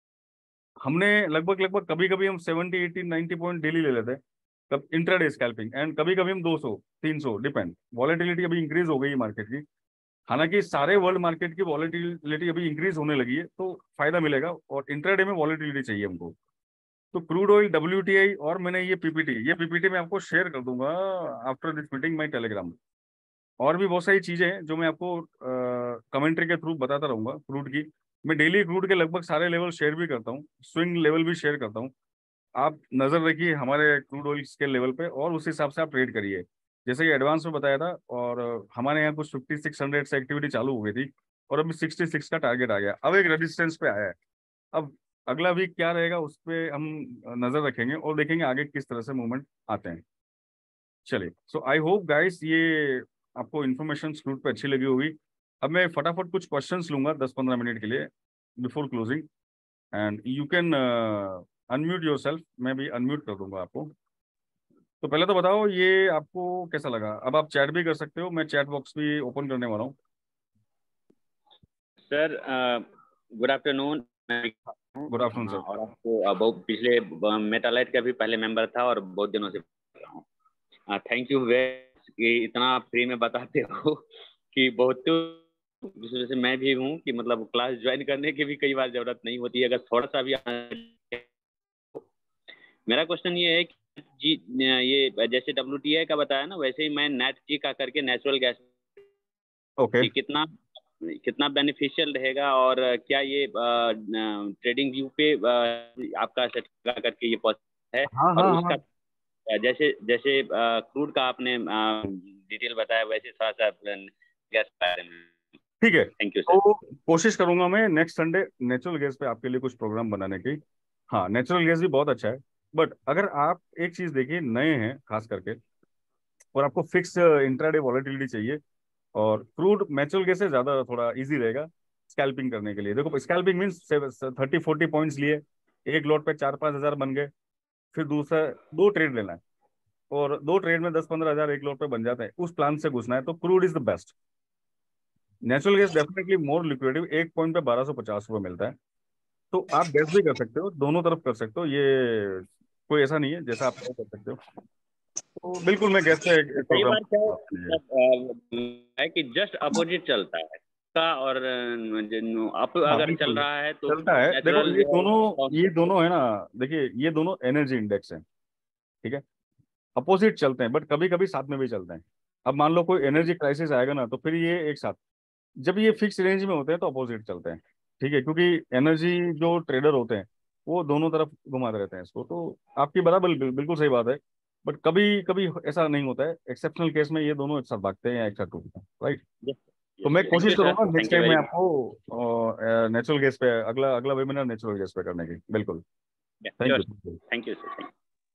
हमने लगभग लगभग कभी कभी हम 70 80 90 पॉइंट डेली ले लेते हैं, कब इंट्राडे स्कैल्पिंग, एंड कभी कभी हम 200 300, डिपेंड। वॉलेटिलिटी अभी इंक्रीज हो गई है मार्केट की, हालांकि सारे वर्ल्ड मार्केट की वॉलेटिलिटी अभी इंक्रीज होने लगी है, तो फायदा मिलेगा, और इंट्राडे में वॉलेटिलिटी चाहिए हमको। तो क्रूड ऑयल, WTI, और मैंने ये पीपीटी मैं आपको शेयर कर दूंगा after this meeting my Telegram. और भी बहुत सारी चीजें हैं जो मैं आपको कमेंट्री के थ्रू बताता रहूंगा क्रूड की। मैं डेली क्रूड के लगभग सारे लेवल शेयर भी करता हूँ, स्विंग लेवल भी शेयर करता हूँ। आप नजर रखिए हमारे क्रूड ऑयल के लेवल पे, और उस हिसाब से आप ट्रेड करिए। जैसे कि एडवांस में बताया था, और हमारे यहाँ कुछ 5600 से एक्टिविटी चालू हो गई थी, और अभी 66 का टारगेट आ गया, अब एक रेजिस्टेंस पे आया है। अब अगला वीक क्या रहेगा उस पे हम नजर रखेंगे, और देखेंगे आगे किस तरह से मूवमेंट आते हैं। चलिए, सो आई होप गाइस ये आपको इन्फॉर्मेशन क्रूड पे अच्छी लगी होगी। अब मैं फटाफट कुछ क्वेश्चंस लूंगा 10-15 मिनट के लिए before closing, and you can unmute yourself, मैं भी अनम्यूट कर दूंगा आपको। तो पहले तो बताओ ये आपको कैसा लगा? अब आप चैट भी कर सकते हो, मैं चैट बॉक्स भी ओपन करने वाला हूँ। Sir good afternoon. Good afternoon sir. और आपको बहुत पिछले मेटालाइट का भी पहले मेंबर था और बहुत दिनों से कर रहा हूँ। थैंक यू वेरी, कि इतना फ्री में बताते हो कि बहुत, जिस वजह से मैं भी हूँ कि मतलब क्लास ज्वाइन करने की भी कई बार जरूरत नहीं होती है, अगर थोड़ा सा भी। मेरा क्वेश्चन ये है कि जी, ये जैसे WTI का बताया ना, वैसे ही मैं नेट जी का करके नेचुरल गैस ओके, कि कितना कितना बेनिफिशियल रहेगा, और क्या ये ट्रेडिंग व्यू पे आपका सेट करके ये पॉसिबल है? हाँ और हाँ उसका हाँ, जैसे जैसे क्रूड का आपने डिटेल बताया, वैसे थोड़ा सा गैस के बारे में। ठीक है। Thank you sir. तो कोशिश करूंगा मैं नेक्स्ट संडे नेचुरल गैस पे आपके लिए कुछ प्रोग्राम बनाने की। हाँ, नेचुरल गैस भी बहुत अच्छा है, बट अगर आप एक चीज देखिए, नए हैं खास करके, और आपको फिक्स इंट्राडे वॉलेटिलिटी चाहिए, और क्रूड नेचुरल गैस से ज्यादा थोड़ा इजी रहेगा स्कैल्पिंग करने के लिए। देखो स्कैल्पिंग मीन्स 30-40 पॉइंट्स लिए, एक लॉट पे 4-5 हजार बन गए, फिर दूसरा 2 ट्रेड लेना है, और 2 ट्रेड में 10-15 हजार एक लॉट पे बन जाते हैं, उस प्लान से घुसना है, तो crude is the best. Natural gas definitely more liquidative, एक पॉइंट पे 1250 रुपये मिलता है, तो आप गैस भी कर सकते हो, दोनों तरफ कर सकते हो, ये कोई ऐसा नहीं है, जैसा आप कर सकते हो। तो बिल्कुल मैं गैस पे एक कई प्रोग्राम बार क्या है कि जस्ट अपोजिट चलता है का, और अप हाँ अगर चल बिल्कुल रहा है तो चलता है। देखो नेचुरल ये दोनों है ना, देखिए ये दोनों एनर्जी इंडेक्स हैं, ठीक है, अपोजिट चलते हैं, बट कभी कभी साथ में भी चलते हैं। अब मान लो कोई एनर्जी क्राइसिस आएगा ना, तो फिर ये एक साथ, जब ये फिक्स रेंज में होते हैं तो अपोजिट चलते हैं, ठीक है, क्योंकि एनर्जी जो ट्रेडर होते हैं वो दोनों तरफ घुमाते रहते हैं इसको। तो आपकी बराबर बिल्कुल सही बात है, बट कभी कभी ऐसा नहीं होता है, एक्सेप्शनल केस में ये दोनों एक साथ भागते हैं या एक साथ टूटते हैं, राइट। तो मैं थैंक कोशिश यू सर, करूंगा नेक्स्ट थैंक यू टाइम मैं वेरी आपको नेचुरल गैस पे अगला अगला वेबिनार नेचुरल गैस पे करने की, बिल्कुल। Much. Thank sure, you. Thank you sir.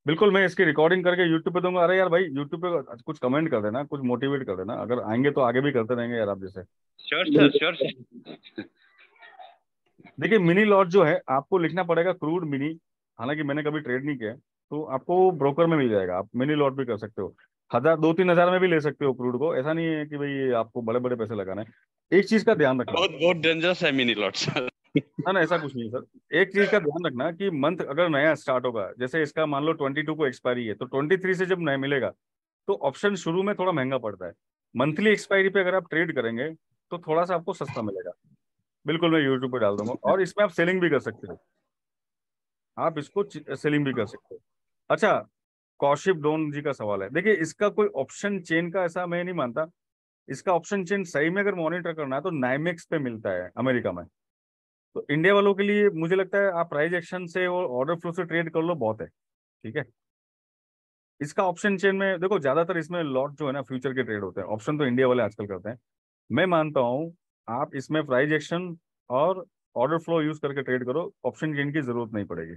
बिल्कुल, मैं इसकी रिकॉर्डिंग करके यूट्यूब पे दूंगा। अरे यार भाई, यूट्यूब पे कुछ कमेंट कर देना, कुछ मोटिवेट कर देना, अगर आएंगे तो आगे भी करते रहेंगे यार आप जैसे। Sure sir, sure sir. देखिए, मिनी लॉट जो है आपको लिखना पड़ेगा क्रूड मिनी। हालांकि मैंने कभी ट्रेड नहीं किया है, तो आपको ब्रोकर में मिल जाएगा, आप मिनी लॉट भी कर सकते हो। 1,000 2-3 हज़ार में भी ले सकते हो क्रूड को, ऐसा नहीं है कि भाई आपको बड़े बड़े पैसे लगाना है। एक चीज का ध्यान रखना। बहुत बहुत डेंजरस है मिनी लॉट सर। ना ना, ऐसा कुछ नहीं है सर। एक चीज का ध्यान रखना कि मंथ अगर नया स्टार्ट होगा, जैसे इसका मान लो 22 को एक्सपायरी है, तो 23 से जब नया मिलेगा तो ऑप्शन शुरू में थोड़ा महंगा पड़ता है। मंथली एक्सपायरी पे अगर आप ट्रेड करेंगे तो थोड़ा सा आपको सस्ता मिलेगा। बिल्कुल, मैं यूट्यूब पे डाल दूंगा, और इसमें आप सेलिंग भी कर सकते हो। आप इसको सेलिंग भी कर सकते हो। अच्छा, कौशिक डोन जी का सवाल है। देखिए, इसका कोई ऑप्शन चेन का ऐसा मैं नहीं मानता। इसका ऑप्शन चेन सही में अगर मॉनिटर करना है तो नाइमेक्स पे मिलता है अमेरिका में। तो इंडिया वालों के लिए मुझे लगता है आप प्राइस एक्शन से और ऑर्डर फ्लो से ट्रेड कर लो, बहुत है। ठीक है। इसका ऑप्शन चेन में देखो, ज्यादातर इसमें लॉट जो है ना फ्यूचर के ट्रेड होते हैं, ऑप्शन तो इंडिया वाले आजकल करते हैं। मैं मानता हूँ आप इसमें प्राइस एक्शन और ऑर्डर फ्लो यूज करके ट्रेड करो, ऑप्शन चेन की जरूरत नहीं पड़ेगी।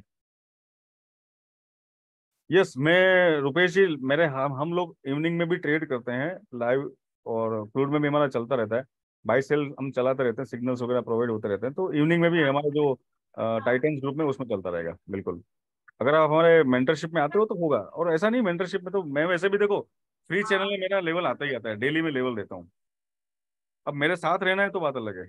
यस, मैं रुपेश जी, मेरे हम लोग इवनिंग में भी ट्रेड करते हैं लाइव, और क्रूड में भी हमारा चलता रहता है। बाई सेल हम चलाते रहते हैं, सिग्नल्स वगैरह प्रोवाइड होते रहते हैं, तो इवनिंग में भी हमारा जो टाइटन्स ग्रुप में उसमें चलता रहेगा बिल्कुल। अगर आप हमारे मेंटरशिप में आते हो तो होगा, और ऐसा नहीं, मेंटरशिप में तो मैं वैसे भी देखो, फ्री चैनल में मेरा लेवल आता ही आता है, डेली में लेवल देता हूँ। अब मेरे साथ रहना है तो बात अलग है।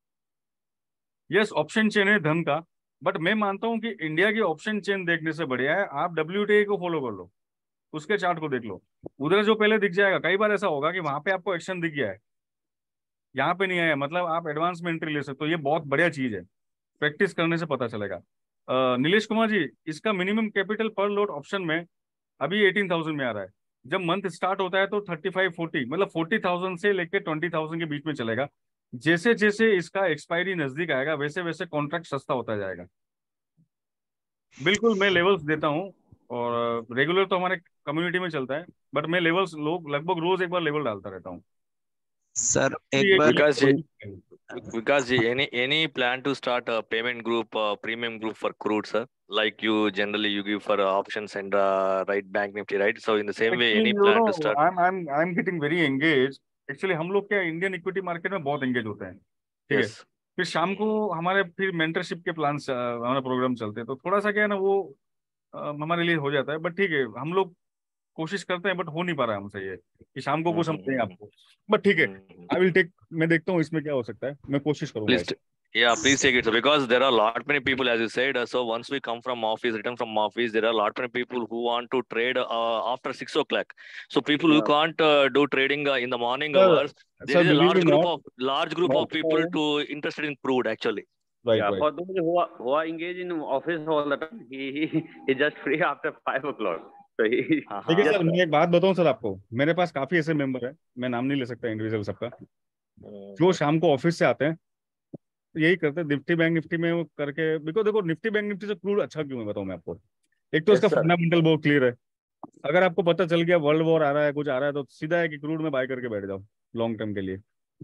यस, ऑप्शन चेन है धन का। बट मैं मानता हूँ कि इंडिया की ऑप्शन चेन देखने से बढ़िया है आप WTI को फॉलो कर लो, उसके चार्ट को देख लो। उधर जो पहले दिख जाएगा, कई बार ऐसा होगा कि वहां पे आपको एक्शन दिख गया है, यहाँ पे नहीं आया, मतलब आप एडवांस में एंट्री ले सकते हो। ये बहुत बढ़िया चीज है, प्रैक्टिस करने से पता चलेगा। नीलेश कुमार जी, इसका मिनिमम कैपिटल पर लोट ऑप्शन में अभी 18,000 में आ रहा है। जब मंथ स्टार्ट होता है तो 35-40, मतलब 40,000 से लेकर 20,000 के बीच में चलेगा। जैसे जैसे इसका एक्सपायरी नजदीक आएगा वैसे वैसे कॉन्ट्रैक्ट सस्ता होता जाएगा। बिल्कुल, मैं लेवल्स देता हूँ, और रेगुलर तो हमारे कम्युनिटी में चलता है, बट मैं लेवल्स लोग लगभग रोज एक बार लेवल डालता रहता हूँ। सर तो एक ये बार Vikas ji, Vikas ji, any plan to start a payment group, premium group for crude, sir? Like you generally you give for options and right bank nifty, right? So in the same way, actually any you know plan to start? I am getting very engage. Actually हम लोग क्या Indian equity market में बहुत engage होते हैं। ठीक है। Yes. फिर शाम को हमारे फिर मेंटरशिप के प्लान हमारा प्रोग्राम चलते हैं, तो थोड़ा सा क्या है ना वो हमारे लिए हो जाता है, बट ठीक है, हम लोग कोशिश करते हैं, बट हो नहीं पा रहा है हमसे ये कि शाम को कुछ हम दें Mm-hmm. आपको। बट ठीक है, Mm-hmm. आई विल टेक, मैं देखता हूँ इसमें क्या हो सकता है, मैं कोशिश करूंगा Please, इस। yeah, please take it. So because there are a lot many people, as you said. So once we come from office, return from office, there are a lot many people who want to trade after 6 o'clock. So people who can't do trading in the morning sir hours, there sir is a believe large me group not, of people to interested in crude actually. Right Yeah, right. for those who are engaged in office all the time, he just free after 5 o'clock. So he देखिए Uh-huh. Sir, just मैं एक बात बताऊं sir आपको, मेरे पास काफी ऐसे member हैं, मैं नाम नहीं ले सकता इंडिविजुअल सबका, जो शाम को ऑफिस से आते हैं, यही करते हैं निफ्टी बैंक निफ्टी में वो करके। बिकॉज देखो, निफ्टी बैंक निफ्टी से क्रूड अच्छा क्यों है बताऊं मैं आपको। एक तो इसका Yes, sir. फंडामेंटल बहुत क्लियर है। अगर आपको पता चल गया वर्ल्ड वॉर आ रहा है, कुछ आ रहा है, तो सीधा है कि क्रूड में बाय करके बैठ जाओ लॉन्ग टर्म के लिए।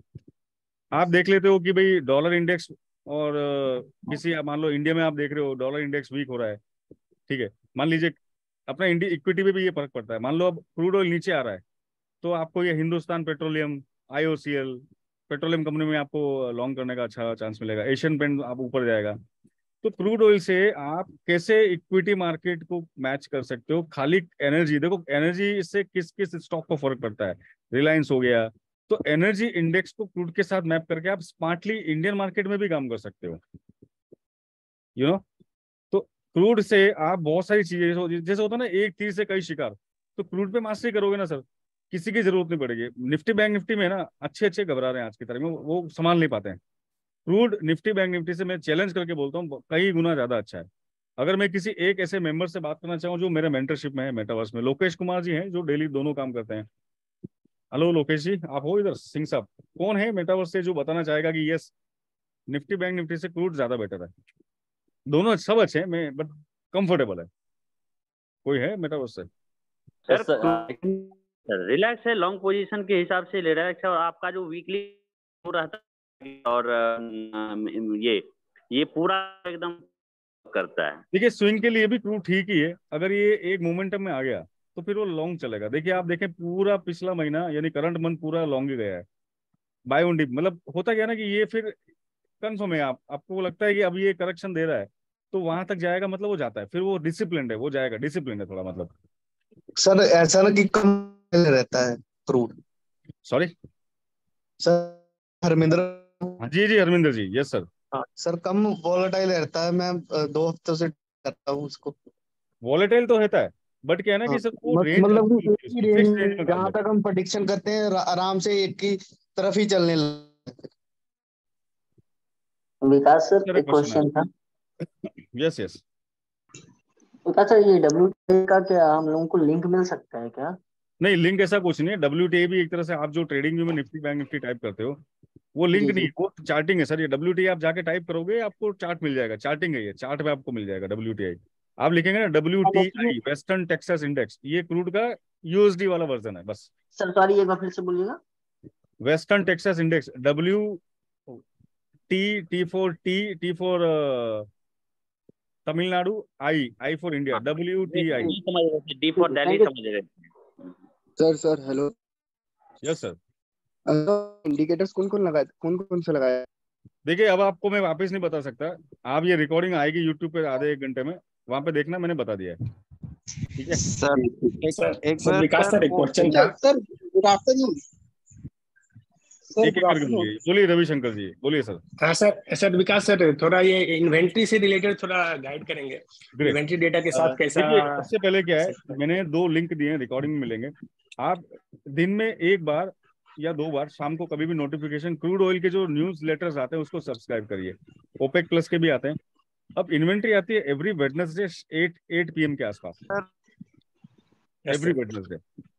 आप देख लेते हो कि भाई डॉलर इंडेक्स, और किसी मान लो इंडिया में आप देख रहे हो डॉलर इंडेक्स वीक हो रहा है। ठीक है। मान लीजिए अपना इंडिया इक्विटी पे भी ये फर्क पड़ता है। मान लो अब क्रूड ऑयल नीचे आ रहा है, तो आपको ये Hindustan Petroleum, IOCL petroleum company में आपको लॉन्ग करने का अच्छा चांस मिलेगा। एशियन पेंट आप ऊपर जाएगा। तो क्रूड ऑयल से आप कैसे इक्विटी मार्केट को मैच कर सकते हो। खाली एनर्जी देखो, एनर्जी से किस किस स्टॉक को फर्क पड़ता है, रिलायंस हो गया। तो एनर्जी इंडेक्स को क्रूड के साथ मैप करके आप स्मार्टली इंडियन मार्केट में भी काम कर सकते हो, यू नो। तो क्रूड से आप बहुत सारी चीजें, जैसे होता है ना एक तीर से कई शिकार, तो क्रूड पे मास्टरी करोगे ना सर, किसी की जरूरत नहीं पड़ेगी। निफ्टी बैंक निफ्टी में ना अच्छे अच्छे घबरा रहे हैं आज की तारीख में, वो संभाल नहीं पाते हैं। क्रूड निफ्टी बैंक निफ्टी से मैं चैलेंज करके बोलता हूँ कई गुना ज्यादा अच्छा है। अगर मैं किसी एक ऐसे मेंबर से बात करना चाहूँ जो मेरे मेंटरशिप में है मेटावर्स में, लोकेश कुमार जी हैं जो डेली दोनों काम करते हैं। हेलो लोकेश जी, आप हो इधर? सिंह साहब, कौन है मेटावर्स से जो बताना चाहेगा कि यस निफ्टी बैंक निफ्टी से क्रूड ज्यादा बेटर है? दोनों सब अच्छे हैं, मैं बट कंफर्टेबल है। कोई है मेटावर्स से? Sir Yes, sir. रिलैक्स है, लॉन्ग पोजीशन के हिसाब से रिलैक्स है, और आपका जो वीकली हो रहता है और ये पूरा एकदम करता है। देखिए स्विंग के लिए भी क्रूड ठीक ही है, अगर ये एक मोमेंटम में आ गया तो फिर वो लॉन्ग चलेगा। देखिए आप देखें पूरा पिछला महीना यानी करंट मंथ पूरा लॉन्ग ही गया है बाय ऑन डिप। मतलब होता क्या है ना कि ये फिर कंफर्म है, आपको लगता है कि अब ये करेक्शन दे रहा है तो वहां तक जाएगा, मतलब वो जाता है, फिर वो डिसिप्लिन है, वो जाएगा, डिसिप्लिन है थोड़ा मतलब। सर ऐसा ना कि कम रहता है क्रूड। सॉरी। सर हरमिंदर। हाँ जी जी हरमिंदर जी, यस सर। हाँ सर, कम वॉलेटाइल रहता है। मैं 2 हफ्तों से करता हूँ उसको। वॉलेटाइल तो रहता है, बट क्या है ना हाँ कि सर वो रेंज मतलब कि एक ही रेंज फिक्स रेंज में में कर जहां लो। तक हम प्रेडिक्शन करते हैं आराम से एक की तरफ ही चलने लगता विकास इस सर, तरह एक क्वेश्चन क्वेश्चन था। है। Yes yes. विकास सर, ये WTA का क्या हम लोगों को लिंक मिल सकता है क्या? नहीं लिंक ऐसा कुछ नहीं है, WTA भी एक तरह से आप जो ट्रेडिंग व्यू में निफ्टी बैंक निफ्टी टाइप करते हो वो लिंक जी नहीं जी। है, वो चार्टिंग है सर। ये WTA आप जाके टाइप करोगे आपको चार्ट मिल जाएगा, चार्टिंग है ये, चार्ट पे आपको मिल जाएगा WTA। आप लिखेंगे ना WTI वेस्टर्न टेक्सास इंडेक्स, ये क्रूड का USD वाला वर्जन है बस। सर सॉरी, एक बार फिर से बोलिएगा। Western Texas index, T for Tamil Nadu, I for India, हाँ, WTI। ये समझ रहे थे, D for Delhi thank you. समझ रहे थे। Sir hello. Yes sir. Indicators कौन कौन से लगाए? देखिए अब आपको मैं वापस नहीं बता सकता, आप ये रिकॉर्डिंग आएगी यूट्यूब पे आधे एक घंटे में, वहां पे देखना, मैंने बता दिया है। ठीक है। सर एक सर बार विकास सर एक वो क्वेश्चन था। Sir good afternoon. सर एक एक गुड करके आफ्टरनून। बोलिए, बोलिए रविशंकर जी, बोलिए सर। हाँ सर, सर विकास सर थोड़ा ये इन्वेंट्री से रिलेटेड थोड़ा गाइड करेंगे, ग्रेट। इन्वेंट्री डेटा के साथ कैसा देखिए सबसे पहले क्या है, सकता है। मैंने 2 लिंक दिए हैं, रिकॉर्डिंग में मिलेंगे। आप दिन में एक बार या 2 बार शाम को कभी भी नोटिफिकेशन क्रूड ऑयल के जो न्यूज लेटर्स आते हैं उसको सब्सक्राइब करिए। ओपेक प्लस के भी आते हैं। अब इन्वेंट्री आती है एवरी वेडनेसडे 8 PM के आसपास, यस एवरी सर। वेडनेसडे।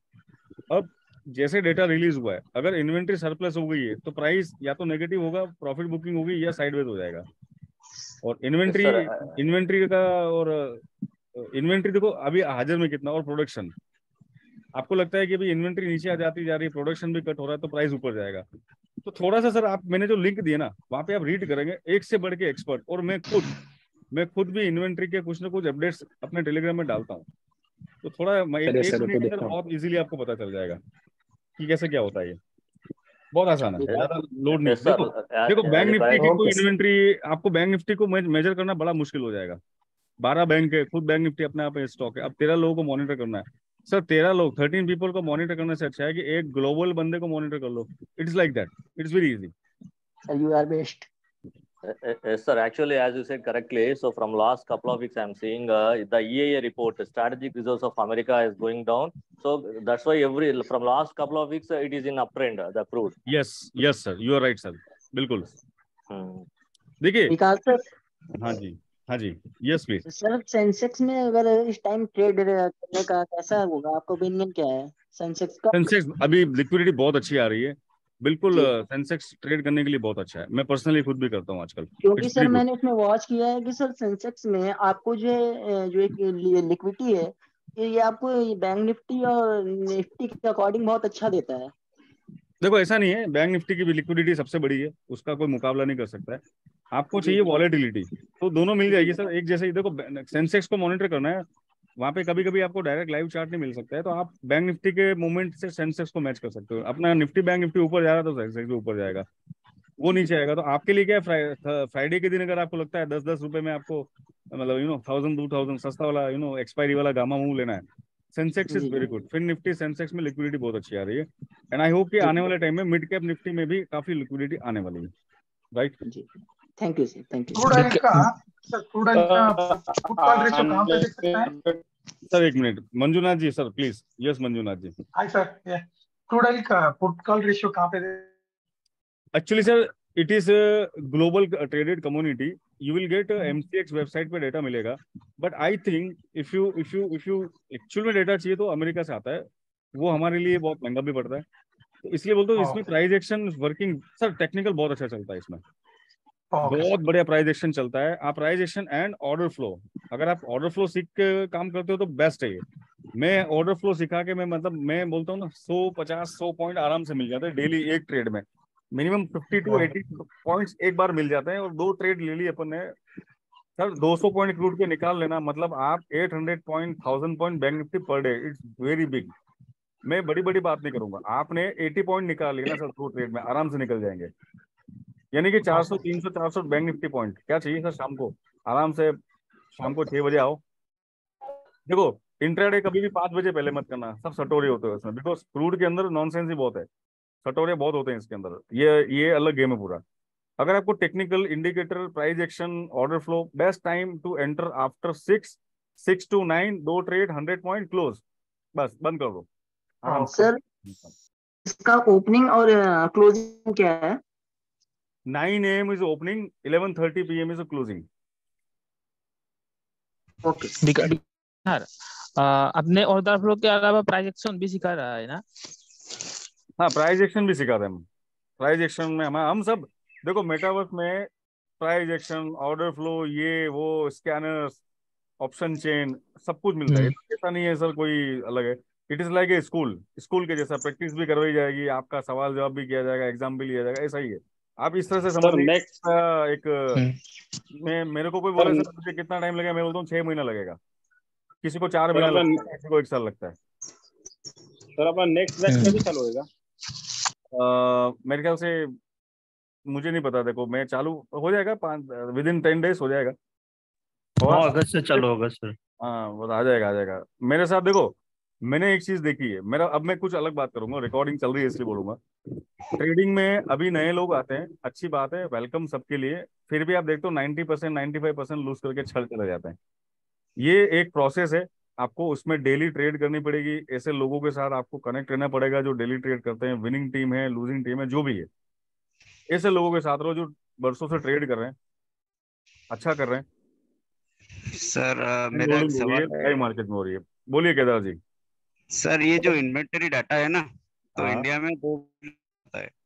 अब जैसे डेटा रिलीज हुआ है, अगर इन्वेंट्री सरप्लस हो गई है तो प्राइस या तो नेगेटिव होगा, प्रॉफिट बुकिंग होगी, या साइडवेज हो जाएगा। और इन्वेंट्री सर इन्वेंट्री का और इन्वेंट्री देखो अभी हाजिर में कितना, और प्रोडक्शन, आपको लगता है कि अभी इन्वेंट्री नीचे आ जाती जा रही है, प्रोडक्शन भी कट हो रहा है, तो प्राइस ऊपर जाएगा। तो थोड़ा सा सर आप, मैंने जो लिंक दिया ना वहां पे आप रीड करेंगे, एक से बढ़ के एक्सपर्ट, और मैं खुद भी इन्वेंट्री के कुछ ना कुछ अपडेट्स अपने टेलीग्राम में डालता हूँ। तो थोड़ा चलिए एक सर, वो महीने तो के अंदर देखता हूँ। बहुत इजीली आपको पता चल जाएगा कि कैसे क्या होता है। ये बहुत आसान है, ज्यादा लोड नहीं। सर देखो देखो बैंक एज ए निफ्टी की ओके कोई सर। इन्वेंट्री, आपको बैंक निफ्टी को मेजर करना बड़ा मुश्किल हो जाएगा। 12 बैंक है, खुद बैंक निफ्टी अपने आप में स्टॉक है, अब 13 लोगों को मॉनिटर करना है। सर 13 लोग, 13 पीपल को मॉनिटर करने से अच्छा है कि एक ग्लोबल बंदे को मॉनिटर कर लो। It's like that, it's very easy. Sir you are best. Yes, sir. Actually, as you said correctly, so from last couple of weeks, I'm seeing the EIA report, strategic reserves of America is going down. So that's why from last couple of weeks, it is in uptrend, the crude. Yes yes sir, you are right sir, बिल्कुल। Hmm. देखिए Vikas sir, हाँ जी, हाँ जी, yes please. Sir Sensex में अगर इस time trade करने का कैसा होगा, आपका ओपिनियन क्या है सेंसेक्स का? सेंसेक्स अभी लिक्विडिटी बहुत अच्छी आ रही है, बिल्कुल। जी। सेंसेक्स ट्रेड करने के लिए बहुत अच्छा है, मैं पर्सनली खुद भी करता हूँ आजकल। क्योंकि इट्स सर वेरी गुड। मैंने उसमें वॉच किया है कि सर सेंसेक्स में आपको जो है जो एक लिक्विडिटी है, ये आपको बैंक निफ्टी और निफ्टी के अकॉर्डिंग बहुत अच्छा देता है। देखो ऐसा नहीं है, बैंक निफ्टी की भी लिक्विडिटी सबसे बड़ी है, उसका कोई मुकाबला नहीं कर सकता है। आपको जी चाहिए जी वॉलेटिलिटी, तो दोनों मिल जी जाएगी सर एक जैसे ही। देखो सेंसेक्स को मॉनिटर करना है, वहां पे कभी कभी आपको डायरेक्ट लाइव चार्ट नहीं मिल सकता है, तो आप बैंक निफ्टी के मूवमेंट से सेंसेक्स को मैच कर सकते हो। अपना निफ्टी बैंक निफ्टी ऊपर जा रहा है तो सेंसेक्स भी ऊपर जाएगा, वो नीचे आएगा। तो आपके लिए क्या है, फ्राइडे के दिन अगर आपको लगता है 10-10 रुपए में आपको मतलब 1000-2000 सस्ता वाला एक्सपायरी वाला गामा मूव लेना है, सेंसेक्स इज जी very good. FinNifty Sensex में लिक्विडिटी बहुत अच्छी आ रही है, एंड आई होप कि जी आने वाले टाइम में मिड कैप निफ्टी में भी काफी लिक्विडिटी आने वाली है। राइट। जी। Thank you sir, thank you. Crude oil का सर, क्रूड ऑयल का पुट कॉल रेशियो कहाँ पे देख सकते हैं? सर एक minute, Manjunath ji sir please. Yes Manjunath ji. Hi sir, crude oil का पुट कॉल रेशियो कहाँ पे actually sir it is global traded community, you will get MCX website पे डेटा मिलेगा। But I think if you actual में data चाहिए तो America से आता है, वो हमारे लिए बहुत महंगा भी पड़ता है। तो इसलिए बोलते हो इसमें okay price action working sir, technical बहुत अच्छा चलता है इसमें, ओके बहुत सर। बढ़िया प्राइस एक्शन चलता है। आप price action and order flow, अगर आप ऑर्डर फ्लो सीख के काम करते हो तो बेस्ट है ये। मैं ऑर्डर फ्लो सिखा के मैं बोलता हूँ ना 100-50-100 पॉइंट आराम से मिल जाते हैं डेली एक ट्रेड में। मिनिमम 50 to 80 पॉइंट्स एक बार मिल जाते हैं, और 2 ट्रेड ले ली अपन ने सर 200 पॉइंट क्रूड के निकाल लेना, मतलब आप 800 point 1000 point bank Nifty per day, it's very big. मैं बड़ी बड़ी बात नहीं करूंगा, आपने 80 पॉइंट निकाल लिया ना सर, दो ट्रेड में आराम से निकल जाएंगे। यानी कि 400 300 400 बैंक निफ्टी पॉइंट क्या चाहिए सर शाम को, आराम से शाम को 6 बजे आओ। देखो इंट्राडे कभी भी 5 बजे पहले मत करना, सब सटोरे होते हैं उसमें, बिकॉज क्रूड के अंदर नॉनसेंस ही बहुत है, सटोरे बहुत होते हैं इसके अंदर, ये अलग गेम है पूरा। अगर आपको technical indicator, price action, order flow, best time to enter after 6 to 9, दो ट्रेड 100 पॉइंट क्लोज, बस बंद कर दो आराम से। सर इसका ओपनिंग और क्लोजिंग क्या है? 9 AM is opening, 11:30 PM is closing. Okay sir अपने ऑर्डर फ्लो के अलावा प्राइस एक्शन भी सिखा रहा है ना? हाँ प्राइस एक्शन भी सिखाते हैं हम। प्राइस एक्शन में हम सब देखो मेटावर्स में प्राइस एक्शन, ऑर्डर फ्लो, ये वो स्कैनर्स, ऑप्शन चेन, सब कुछ मिलता है। ऐसा नहीं है सर कोई अलग है, it is like a school, school के जैसा प्रैक्टिस भी करवाई जाएगी, आपका सवाल जवाब भी किया जाएगा, एग्जाम भी लिया जाएगा, ऐसा ही है। आप इस तरह से समझ लीजिए एक मेरे को कोई बोले सर मुझे कितना टाइम लगेगा, मैं बोलता हूँ 6 महीना लगेगा, किसी को 4 महीना लगता है, किसी को 1 साल लगता है। सर अपना नेक्स्ट बैच में भी चालू होएगा? मेरे ख्याल से मुझे नहीं पता, देखो मैं चालू हो जाएगा 5 within 10 days हो जाएगा। हाँ अगस्त से चालू होगा सर। हाँ वो आ जाएगा, आ जाएगा मेरे साथ। देखो मैंने एक चीज देखी है, मेरा अब मैं कुछ अलग बात करूंगा, रिकॉर्डिंग चल रही है इसलिए बोलूंगा। ट्रेडिंग में अभी नए लोग आते हैं, अच्छी बात है, वेलकम सबके लिए। फिर भी आप देखते हो 90% 95% लूज करके छल चले जाते हैं। ये एक प्रोसेस है, आपको उसमें डेली ट्रेड करनी पड़ेगी, ऐसे लोगों के साथ आपको कनेक्ट रहना पड़ेगा जो डेली ट्रेड करते हैं, विनिंग टीम है, लूजिंग टीम है, जो भी है, ऐसे लोगों के साथ रहो जो बरसों से ट्रेड कर रहे हैं, अच्छा कर रहे हैं। सर मेरा एक सवाल है। मार्केट में हो रही है, बोलिए केदार जी। सर ये जो इन्वेंटरी डाटा है ना, तो हाँ। इंडिया में दो होता है,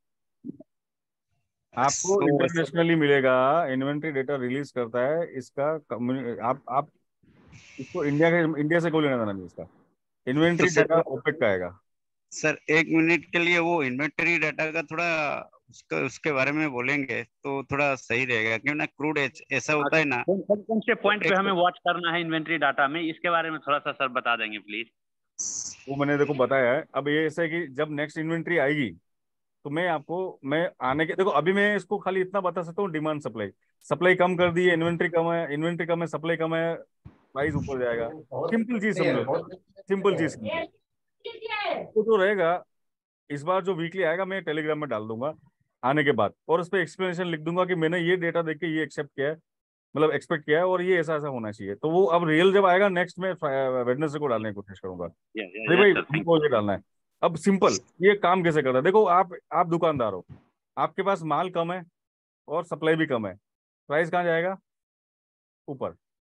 आपको इंटरनेशनली मिलेगा, इन्वेंटरी डेटा रिलीज करता है इसका आप इसको इंडिया से कोई लेना देना नहीं इसका, इन्वेंटरी डेटा ओपेक का आएगा। सर 1 मिनट के लिए वो इन्वेंटरी डाटा का थोड़ा उसके बारे में बोलेंगे तो थोड़ा सही रहेगा, क्यों ना क्रूड ऐसा होता है ना, कौन से पॉइंट पे हमें वॉच करना है इन्वेंटरी डाटा में, इसके बारे में थोड़ा सा सर बता देंगे प्लीज। वो मैंने देखो बताया है। अब ये ऐसा है कि जब नेक्स्ट इन्वेंटरी आएगी तो मैं आने के, देखो अभी मैं इसको खाली इतना बता सकता हूँ, डिमांड सप्लाई, सप्लाई कम कर दी है, इन्वेंटरी कम है, इन्वेंटरी कम है, सप्लाई कम है, प्राइस ऊपर जाएगा। सिंपल चीज समझो, सिंपल चीज तो जो रहेगा इस बार जो वीकली आएगा मैं टेलीग्राम में डाल दूंगा आने के बाद, और उस पर एक्सप्लेनेशन लिख दूंगा कि मैंने ये डेटा देख के ये एक्सेप्ट किया है, मतलब एक्सपेक्ट किया है, और ये ऐसा ऐसा होना चाहिए। तो वो अब रियल जब आएगा नेक्स्ट में वेडनेसडे को डालने की कोशिश करूंगा। अरे भाई हमको ये डालना है। अब सिंपल ये काम कैसे करता है, देखो आप दुकानदार हो, आपके पास माल कम है और सप्लाई भी कम है, प्राइस कहाँ जाएगा? ऊपर।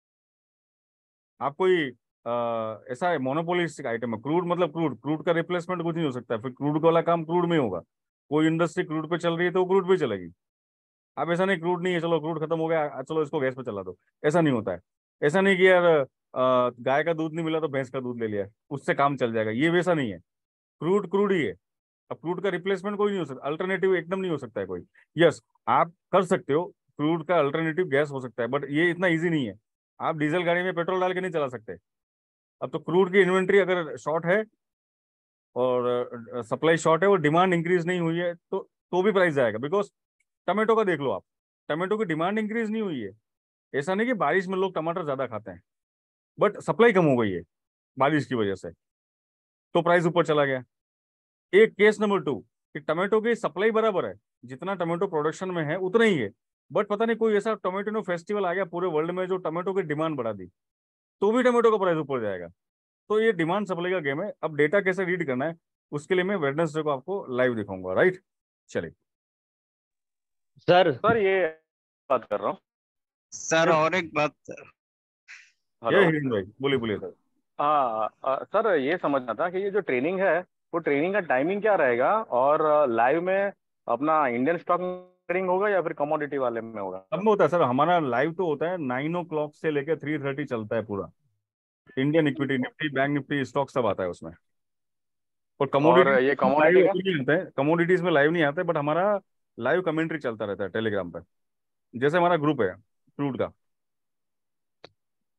आप कोई ऐसा है मोनोपोलिस्टिक आइटम है क्रूड, मतलब क्रूड का रिप्लेसमेंट कुछ नहीं हो सकता, फिर क्रूड वाला काम क्रूड में होगा। कोई इंडस्ट्री क्रूड पे चल रही है तो वो क्रूड पे चलेगी। अब ऐसा नहीं क्रूड नहीं है चलो क्रूड खत्म हो गया चलो इसको गैस पे चला दो, ऐसा नहीं होता है। ऐसा नहीं कि यार गाय का दूध नहीं मिला तो भैंस का दूध ले लिया उससे काम चल जाएगा, ये वैसा नहीं है। क्रूड ही है। अब क्रूड का रिप्लेसमेंट कोई नहीं हो सकता, अल्टरनेटिव एकदम नहीं हो सकता है कोई। यस आप कर सकते हो, क्रूड का अल्टरनेटिव गैस हो सकता है, बट ये इतना ईजी नहीं है। आप डीजल गाड़ी में पेट्रोल डाल के नहीं चला सकते। अब तो क्रूड की इन्वेंट्री अगर शॉर्ट है और सप्लाई शॉर्ट है और डिमांड इंक्रीज नहीं हुई है तो भी प्राइस जाएगा। बिकॉज टमाटो का देख लो आप, टमाटो की डिमांड इंक्रीज नहीं हुई है। ऐसा नहीं कि बारिश में लोग टमाटर ज्यादा खाते हैं, बट सप्लाई कम हो गई है बारिश की वजह से, तो प्राइस ऊपर चला गया। एक केस नंबर 2 कि टमाटो की सप्लाई बराबर है, जितना टमाटो प्रोडक्शन में है उतना ही है, बट पता नहीं कोई ऐसा टोमेटो फेस्टिवल आ गया पूरे वर्ल्ड में जो टमाटो की डिमांड बढ़ा दी, तो भी टमाटो का प्राइस ऊपर जाएगा। तो ये डिमांड सप्लाई का गेम है। अब डेटा कैसे रीड करना है उसके लिए मैं वेडनेसडे को आपको लाइव दिखाऊंगा, राइट? चलिए सर ये बात कर रहा हूँ सर। और एक बात ये हिरेन भाई बोलिए सर। हाँ सर ये समझना था कि ये जो ट्रेनिंग है वो ट्रेनिंग का टाइमिंग क्या रहेगा, और लाइव में अपना इंडियन स्टॉक ट्रेडिंग होगा या फिर कमोडिटी वाले में होगा? सब में होता है सर, हमारा लाइव तो होता है 9 o'clock से लेकर 3:30 चलता है पूरा। Indian equity, Nifty, bank Nifty, stock सब आता है उसमें। और ये कमोडिटीज में लाइव नहीं आते, बट हमारा लाइव कमेंट्री चलता रहता है टेलीग्राम पे, जैसे हमारा ग्रुप है क्रूड का,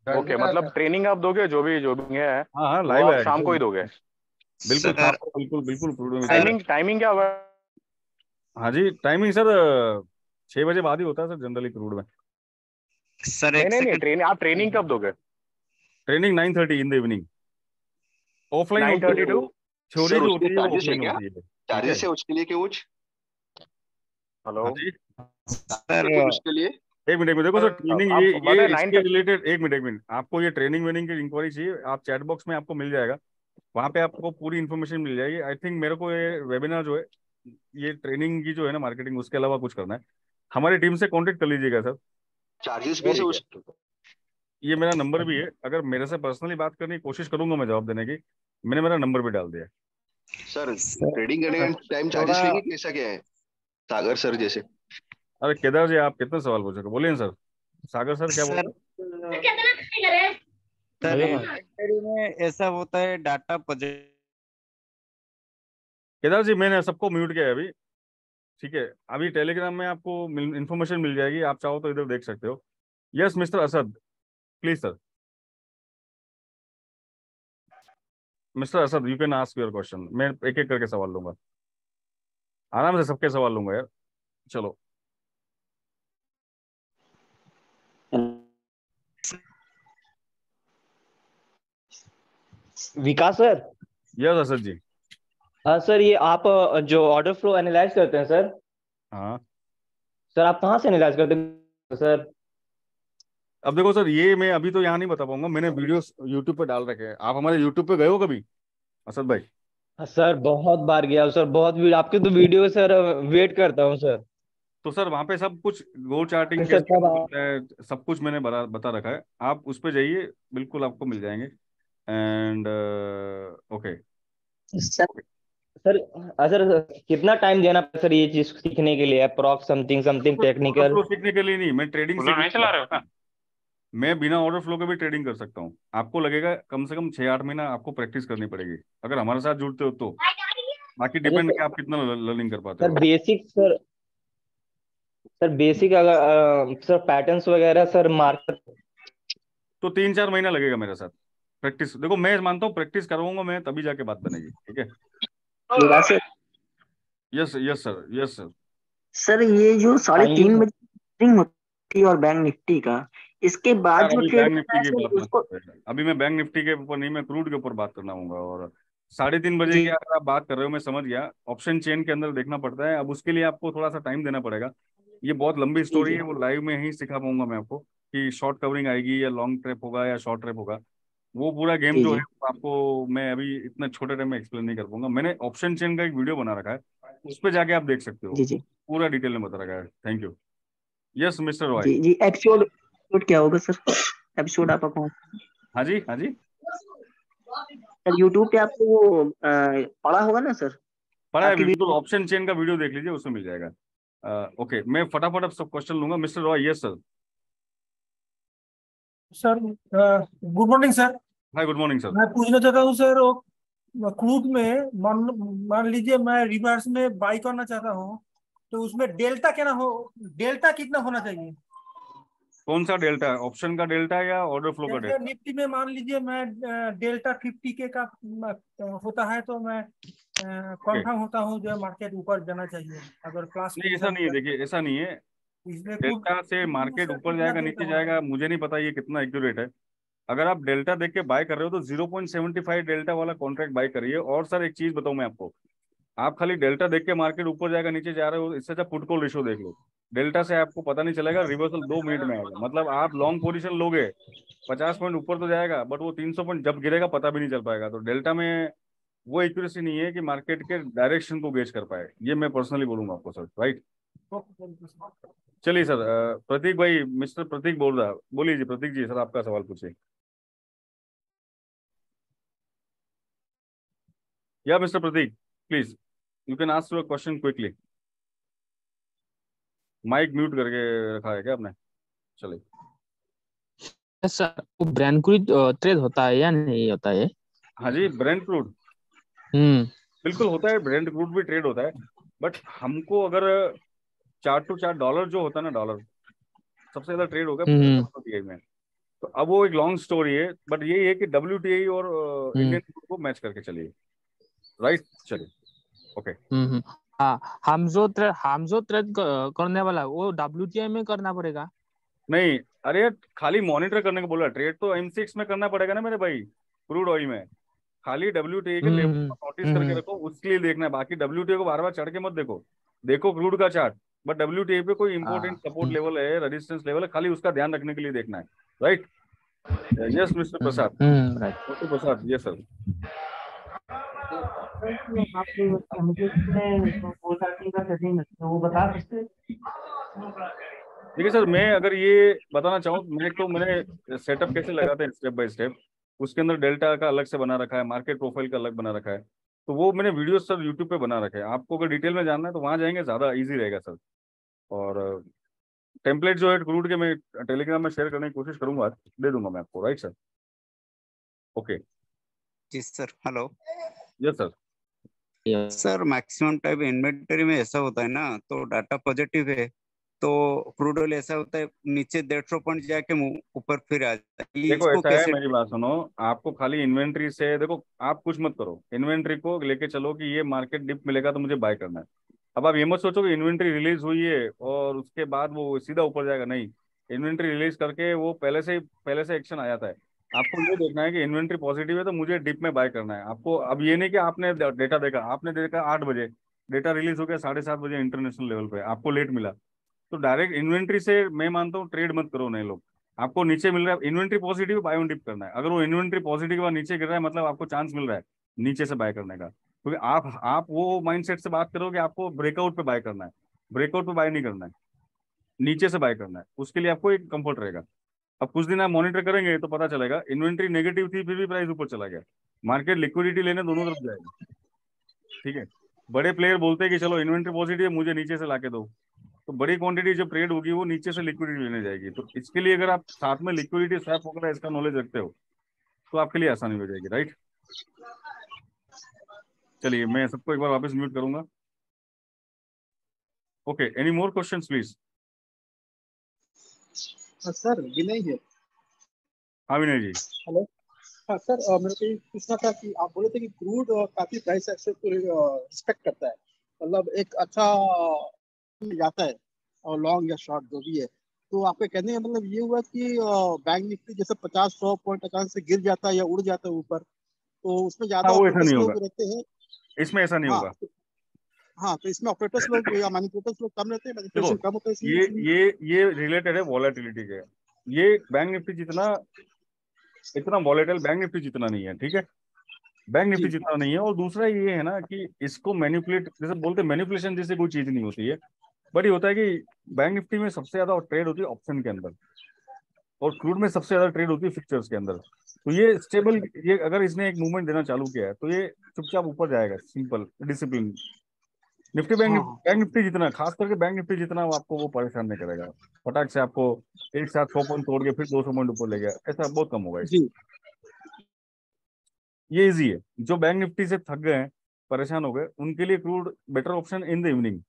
ओके, मतलब ट्रेनिंग आप दोगे जो भी है हाँ हाँ वो लाइव आप है शाम को ही दोगे? बिल्कुल सर शाम को, बिल्कुल बिल्कुल क्रूड में टाइमिंग क्या होगा? हाँ जी टाइमिंग सर 6 बजे बाद ही होता है सर जनरली क्रूड में। सर नहीं एक नहीं नहीं, सेकंड। आप ट्रेनिंग कब दोगे? Training 9:30 in the evening offline होती 9:30 है, टू? थ्योरी सर जो उसके होती है वो चार्जेस है ऑफलाइन क्या? होती है, ठीक है। चार्जेस है उसके लिए कि कुछ? हेलो हाँ जी सर कुछ उसके लिए? एक मिनट देखो सर ट्रेनिंग आप ये बताए इसके 9:30। रिलेटेड एक मिनट आपको ये ट्रेनिंग वेनिंग की इंक्वायरी चाहिए, आप चैट बॉक्स में आपको मिल जाएगा, वहाँ पे आपको पूरी इन्फॉर्मेशन मिल जाएगी। आई थिंक मेरे को ये वेबिनार जो है ये ट्रेनिंग की जो है ना मार्केटिंग उसके अलावा कुछ करना है, हमारी टीम से कांटेक्ट कर लीजिएगा सर। चार्जेस भी और है एक उस? ये मेरा नंबर भी है, अगर मेरे से पर्सनली बात करने की कोशिश करूंगा मैं जवाब देने की, मैंने मेरा नंबर भी डाल दिया। सर सर ट्रेडिंग करने का टाइम चार्जेस थोड़ा लेंगे कैसा क्या है? सागर सर जैसे। अरे केदार जी आप कितने सवाल पूछोगे, बोलिए ना सर। सागर सर क्या बोल सर रहे सर हैं? इन्वेंटरी में ऐसा होता है डाटा प्रोजेक्ट। केदार जी मैंने सबको म्यूट किया है अभी, ठीक है। अभी टेलीग्राम में आपको इन्फॉर्मेशन मिल जाएगी, आप चाहो तो इधर देख सकते हो। Yes mister Asad please sir, mister Asad you can ask your question. मैं एक एक करके सवाल लूंगा, आराम से सबके सवाल लूंगा यार। चलो विकास सर। यस असद जी। हाँ सर, ये आप जो ऑर्डर फ्लो एनालाइज करते हैं सर, हाँ सर आप कहाँ से एनालाइज करते हैं सर? अब देखो सर ये मैं अभी तो यहाँ नहीं बता पाऊंगा, मैंने वीडियोस यूट्यूब पे डाल रखे हैं। आप हमारे यूट्यूब पे गए हो कभी असद भाई? हाँ, सर बहुत बार गया हूँ सर, बहुत आपके तो वीडियो सर वेट करता हूँ सर। तो सर वहाँ पे सब कुछ गो चार्टिंग सर कैसे कब होता है सब कुछ मैंने बता रखा है, आप उस पे जाइए बिल्कुल आपको मिल जाएंगे। And okay sir sir sir कितना टाइम देना पड़ता है सर ये चीज सीखने के लिए? Approx something something order technical? Flow सीखने के लिए नहीं, मैं ट्रेडिंग कूलर नहीं सीखने चला रहे हो क्या? मैं बिना ऑर्डर फ्लो के भी ट्रेडिंग कर सकता हूँ। आपको लगेगा कम से कम 6-8 महीना आपको प्रैक्टिस करनी पड़ेगी अगर हमारे साथ जुड़ते हो तो, बाकी अच्छा डिपेंड सर, कि आप कितना लर्निंग कर पाते सर हो। बेसिक सर बेसिक अगर सर पैटर्न्स वगैरह सर मार्केट। तो 3-4 महीना लगेगा मेरे साथ प्रैक्टिस। देखो मैं मानता हूँ प्रैक्टिस करवाऊंगा मैं तभी जाके बात बनेगी, ठीक है। Vikas sir, yes yes sir yes sir. Sir ये जो साढ़े हाँ जी तीन सर। बजे ट्रेडिंग होती है और बैंक निफ्टी का, इसके बाद यार जो अभी ट्रेड बैंक होता निफ्टी है की सर बात मत उसको। करो यार। अभी मैं बैंक निफ्टी के ऊपर नहीं, मैं क्रूड के ऊपर बात करना होगा। और 3:30 बजे की जी अगर आप बात कर रहे हो मैं समझ गया, ऑप्शन चेन के अंदर देखना पड़ता है, अब उसके लिए आपको थोड़ा सा टाइम देना पड़ेगा। ये बहुत लंबी जी स्टोरी जी है, वो लाइव में ही सिखा पाऊंगा मैं आपको कि शॉर्ट कवरिंग आएगी या लॉन्ग ट्रैप होगा या शॉर्ट ट्रैप होगा। वो पूरा गेम जी जो है जी वो आपको मैं अभी इतना छोटे टाइम में एक्सप्लेन नहीं कर पाऊंगा। मैंने ऑप्शन चेन का एक वीडियो बना रखा है, उस पर जाके आप देख सकते हो, जी जी पूरा डिटेल में बता रखा है। Thank you. Yes mister Roy. जी जी एपिसोड एपिसोड क्या होगा सर? एपिसोड आपका कौन? हाँ जी हाँ जी। सर यूट्यूब पे आपको वो पड़ा होगा ना सर पढ़ा है आपकी बिल्कुल, वीडियो? ऑप्शन चेन का वीडियो देख लीजिए उसमें मिल जाएगा। ओके मैं फटाफट अब सब क्वेश्चन लूंगा। Mister Roy yes sir. Sir good morning sir. Hi good morning sir. मैं पूछना चाहता हूँ सर, वो क्रूड में मान मान लीजिए मैं रिवर्स में बाई करना चाहता हूँ, तो उसमें डेल्टा क्या ना हो, डेल्टा कितना होना चाहिए? कौन सा डेल्टा, ऑप्शन का डेल्टा या ऑर्डर फ्लो का जैसे डेल्टा? निफ्टी में मान लीजिए मैं डेल्टा 50K का होता है, तो मैं ओके कंफर्म होता हूँ जो मार्केट ऊपर जाना चाहिए अगर क्लास नहीं ऐसा पोजीशन नहीं है, में। देखिए ऐसा नहीं है। इसलिए क्रूड डेल्टा से में मार्केट सर ऊपर कितना जाएगा डेल्टा नीचे होना जाएगा चाहिए? मुझे नहीं पता ये कितना एक्यूरेट है। अगर आप डेल्टा देख के बाय कर रहे हो तो 0.75 डेल्टा वाला कॉन्ट्रैक्ट बाय करिए। और सर एक चीज बताऊं मैं आपको, आप खाली डेल्टा देख के मार्केट ऊपर जाएगा नीचे जा रहे हो, इससे अच्छा पुट कॉल रेशियो देख लो। डेल्टा से आपको पता नहीं चलेगा, रिवर्सल 2 मिनट में आएगा। मतलब आप लॉन्ग पोजीशन लोगे 50 पॉइंट ऊपर तो जाएगा, बट वो 300 पॉइंट जब गिरेगा पता भी नहीं चल पाएगा। तो डेल्टा में वो एक्यूरेसी नहीं है कि मार्केट के डायरेक्शन को गेज कर पाए, ये मैं पर्सनली बोलूंगा आपको सर, राइट। चलिए सर प्रतीक भाई, मिस्टर प्रतीक बोल रहा, बोलिए जी प्रतीक जी, सर आपका सवाल पूछिए। Yeah mister Pratik please you can ask your question quickly. Mic mute करके रखा है क्या आपने? चलिए। सर वो ब्रांड क्रूड ट्रेड होता है या नहीं होता है? हाँ जी ब्रेंट क्रूड हम्म। बिल्कुल होता है, ब्रेंट क्रूड भी ट्रेड होता है। बट हमको अगर चार्ट टू चार्ट डॉलर जो होता है ना, डॉलर सबसे ज्यादा ट्रेड होगा हम्म। WTI में। तो अब वो एक लॉन्ग स्टोरी है, बट यही है कि WTI और इंडियन को मैच करके चलिए, राइट? चलिए, ओके। हाँ, हम जो ट्रेड करने वाला है वो WTI में करना पड़ेगा? नहीं, अरे खाली मॉनिटर करने को बोला, ट्रेड तो M6 में करना पड़ेगा ना मेरे भाई, क्रूड ऑयल में। खाली WTI के लेवल को नोटिस करके रखो, उसके लिए देखना है। बाकी WTI को बार बार चढ़ के मत देखो, देखो क्रूड का चार्ट, बट WTI पे कोई इंपॉर्टेंट सपोर्ट लेवल है, रेजिस्टेंस लेवल है, खाली उसका ध्यान रखने के लिए देखना है, right? Yes mister Prasad. Doctor Prasad, yes sir. वो बता सकते? देखिए सर, मैं अगर ये बताना चाहूँ, मैंने सेटअप कैसे लगाते हैं स्टेप बाय स्टेप, उसके अंदर डेल्टा का अलग से बना रखा है, मार्केट प्रोफाइल का अलग बना रखा है, तो वो मैंने वीडियो सर यूट्यूब पे बना रखे हैं। आपको अगर डिटेल में जानना है तो वहाँ जाएंगे, ज़्यादा इजी रहेगा सर। और टेम्पलेट जो है क्रूड के मैं टेलीग्राम में शेयर करने की कोशिश करूंगा, दे दूंगा मैं आपको, राइट सर? ओके जी sir. Hello. Yes sir. Sir maximum time inventory में ऐसा होता है ना, तो डाटा पॉजिटिव है तो क्रूड ऑयल ऐसा होता है नीचे 150 पॉइंट जाके ऊपर फिर आ जाता है। देखो इसको ऐसा है, कैसे? मेरी बात सुनो, आपको खाली इन्वेंट्री से देखो, आप कुछ मत करो, इन्वेंट्री को लेके चलो कि ये मार्केट डिप मिलेगा तो मुझे बाय करना है। अब आप ये मत सोचो कि इन्वेंट्री रिलीज हुई है और उसके बाद वो सीधा ऊपर जाएगा, नहीं। इन्वेंट्री रिलीज करके वो पहले से एक्शन आ जाता है। आपको ये देखना है कि इन्वेंट्री पॉजिटिव है तो मुझे डिप में बाय करना है आपको। अब ये नहीं कि आपने डेटा देखा, आपने देखा 8 बजे, डेटा रिलीज हो गया 7:30 बजे इंटरनेशनल लेवल पे, आपको लेट मिला, तो डायरेक्ट इन्वेंट्री से मैं मानता हूँ ट्रेड मत करो। नए लोग, आपको नीचे मिल रहा है inventory positive, buy on dip करना है। अगर वो इन्वेंट्री पॉजिटिव और नीचे गिर रहा है, मतलब आपको चांस मिल रहा है नीचे से बाय करने का, क्योंकि आप वो माइंडसेट से बात करो कि आपको ब्रेकआउट पे बाय करना है। ब्रेकआउट पे बाय नहीं करना है, नीचे से बाय करना है, उसके लिए आपको एक कंफर्ट रहेगा। अब कुछ दिन आप मॉनिटर करेंगे तो पता चलेगा, इन्वेंट्री नेगेटिव थी फिर भी प्राइस ऊपर चला गया, मार्केट लिक्विडिटी लेने दोनों तरफ जाएगा, ठीक है? बड़े प्लेयर बोलते हैं कि चलो इन्वेंट्री पॉजिटिव है, मुझे नीचे से लाके दो, तो बड़ी क्वांटिटी जब ट्रेड होगी वो नीचे से लिक्विडिटी लेने जाएगी। तो इसके लिए अगर आप साथ में लिक्विडिटी स्वैप वगैरह इसका नॉलेज रखते हो तो आपके लिए आसानी हो जाएगी, राइट? चलिए, मैं सबको एक बार वापस म्यूट करूंगा। Okay, any more questions please? Sir Vinay है। हाँ विनय जी। हेलो। हाँ सर, मेरे को ये पूछना था कि आप बोले थे कि क्रूड काफी प्राइस एक्शन को रिस्पेक्ट करता है, मतलब एक अच्छा जाता है और लॉन्ग या शॉर्ट जो भी है, तो आपके कहने का मतलब ये हुआ कि बैंक निफ्टी जैसे 50-100 पॉइंट अचानक से गिर जाता है या उड़ जाता है ऊपर, तो उसमें ज्यादा हाँ, वो ऐसा नहीं होगा, लोग रहते हैं? इसमें ऐसा नहीं होगा। हाँ, तो इसमें ऑपरेटर्स लोग या मैनिपुलेटर्स लोग कम रहते हैं, देखो, मैनिपुलेशन कम होता है इसलिए? ये रिलेटेड है वॉलेटिलिटी के। ये बैंक निफ्टी जितना इतना वॉलेटाइल बैंक निफ्टी जितना नहीं है, ठीक है? बैंक निफ्टी जितना नहीं है। और दूसरा ये है ना कि इसको मैनिपुलेट, जैसे बोलते हैं मैनिपुलेशन जैसे कोई चीज नहीं होती है, बट ये होता है कि बैंक निफ्टी में सबसे ज्यादा ट्रेड होती है ऑप्शन के अंदर, और क्रूड में सबसे ज्यादा ट्रेड होती है फिक्चर्स के अंदर। तो ये स्टेबल, ये अगर इसने एक मूवमेंट देना चालू किया है तो ये चुपचाप ऊपर जाएगा, simple discipline. Nifty bank Nifty जितना, खास करके बैंक निफ्टी जितना आपको वो परेशान नहीं करेगा फटाक से आपको एक साथ 100 पॉइंट तोड़ के फिर 200 पॉइंट ऊपर ले गया, ऐसा बहुत कम होगा इसमें। ये इजी है। जो बैंक निफ्टी से थक गए हैं, परेशान हो गए, उनके लिए crude better option in the evening.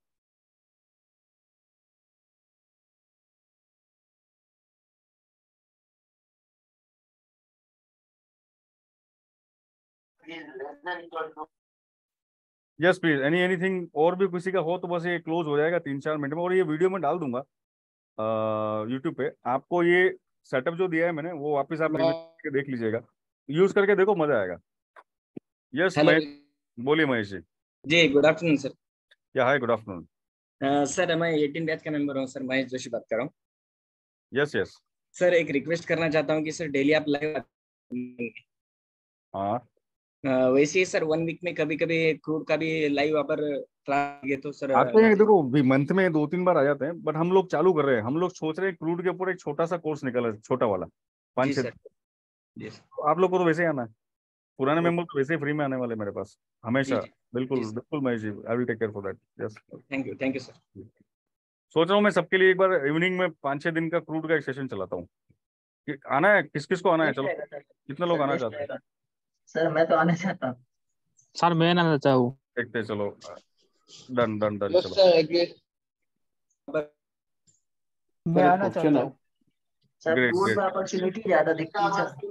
Yes please, anything और भी किसी का हो तो बस ये क्लोज हो जाएगा 3-4 मिनट में, और ये वीडियो में डाल दूंगा यूट्यूब पे। आपको ये सेटअप जो दिया है मैंने वो वापस आप रिवीजन देख लीजिएगा, यूज करके देखो, मजा आएगा। यस महेश, बोलिए महेश जी। जी good afternoon sir. Yeah hi, good afternoon sir. मैं 18 बैच का मेंबर हूँ सर, महेश जोशी बात कर रहा हूँ। यस यस सर, एक रिक्वेस्ट करना चाहता हूँ कि सर डेली आप लाइव। हाँ, वैसे ही सर 1 वीक में कभी कभी क्रूड का भी लाइव वहाँ पर तो सर आते हैं। देखो मंथ में 2-3 बार आ जाते हैं, बट हम लोग चालू कर रहे हैं, हम लोग सोच रहे हैं क्रूड के ऊपर एक छोटा सा कोर्स निकला है, छोटा वाला 5-6। आप लोग को तो वैसे ही आना है, पुराने मेंबर तो वैसे ही फ्री में आने वाले मेरे पास हमेशा। बिल्कुल बिल्कुल Mahesh ji, I will take care for that. Yes, thank you sir. सोच रहा हूँ मैं सबके लिए एक बार इवनिंग में 5-6 दिन का क्रूड का एक सेशन चलाता हूँ। आना है, किस किस को आना है? चलो, कितने लोग आना चाहते हैं? सर मैं तो आना चाहता हूँ। सर मैं आना चाहता हूँ। देखते, चलो डन डन डन। चलो मैं आना चाहता हूँ। Sir great crude great. में अपॉर्चुनिटी ज्यादा दिखती है सर।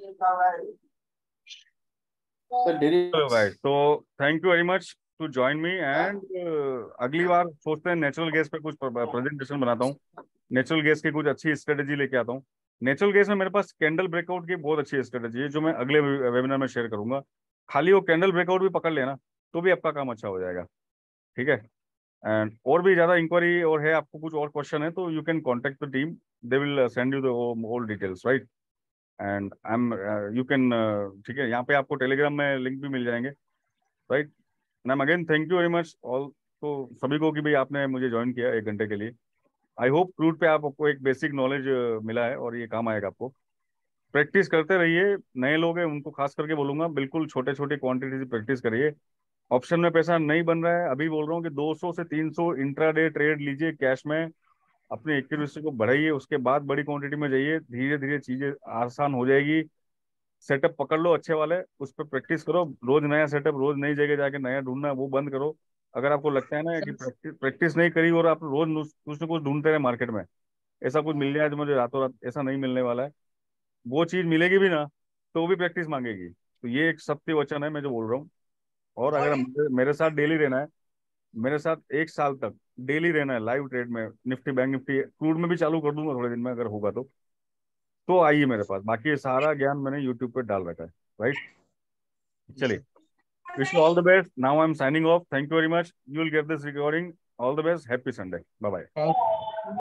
चलो भाई, तो thank you very much to join me and अगली बार सोचते हैं नेचुरल गैस पे कुछ प्रेजेंटेशन बनाता हूँ, नेचुरल गैस की कुछ अच्छी स्ट्रेटेजी लेके आता हूँ। नेचुरल गैस में मेरे पास कैंडल ब्रेकआउट की बहुत अच्छी स्ट्रेटेजी है जो मैं अगले वेबिनार में शेयर करूंगा। खाली वो कैंडल ब्रेकआउट भी पकड़ लेना तो भी आपका काम अच्छा हो जाएगा, ठीक है। एंड और भी ज्यादा इंक्वायरी और है, आपको कुछ और क्वेश्चन है तो you can contact the team, they will send you the all details, right. And I am you can, ठीक है, यहाँ पे आपको टेलीग्राम में लिंक भी मिल जाएंगे, right. Ma'am again thank you very much all, तो सभी को कि भाई आपने मुझे ज्वाइन किया 1 घंटे के लिए। आई होप क्रूड पे आपको एक बेसिक नॉलेज मिला है और ये काम आएगा आपको। प्रैक्टिस करते रहिए, नए लोग हैं उनको खास करके बोलूंगा बिल्कुल छोटे छोटे क्वांटिटी से प्रैक्टिस करिए। ऑप्शन में पैसा नहीं बन रहा है, अभी बोल रहा हूँ कि 200 से 300 इंट्राडे ट्रेड लीजिए कैश में, अपनी एक्यूरेसी को बढ़ाइए, उसके बाद बड़ी क्वांटिटी में जाइए, धीरे धीरे चीजें आसान हो जाएगी। सेटअप पकड़ लो अच्छे वाले, उस पर प्रैक्टिस करो, रोज नया सेटअप, रोज नई जगह जाके नया ढूंढना वो बंद करो। अगर आपको लगता है ना कि प्रैक्टिस नहीं करी और आप रोज कुछ ना कुछ ढूंढते रहे मार्केट में, ऐसा कुछ मिल जाए जो मुझे रातों रात, ऐसा नहीं मिलने वाला है। वो चीज मिलेगी भी ना तो वो भी प्रैक्टिस मांगेगी। तो ये एक सत्य वचन है मैं जो बोल रहा हूँ। और अगर मेरे साथ डेली रहना है, मेरे साथ 1 साल तक डेली रहना है लाइव ट्रेड में, निफ्टी बैंक निफ्टी क्रूड में भी चालू कर दूंगा थोड़े दिन में अगर होगा तो आइए मेरे पास। बाकी ये सारा ज्ञान मैंने यूट्यूब पे डाल रखा है, राइट। चलिए, wish you all the best, now I am signing off, thank you very much, you will get this recording, all the best, happy Sunday, bye bye.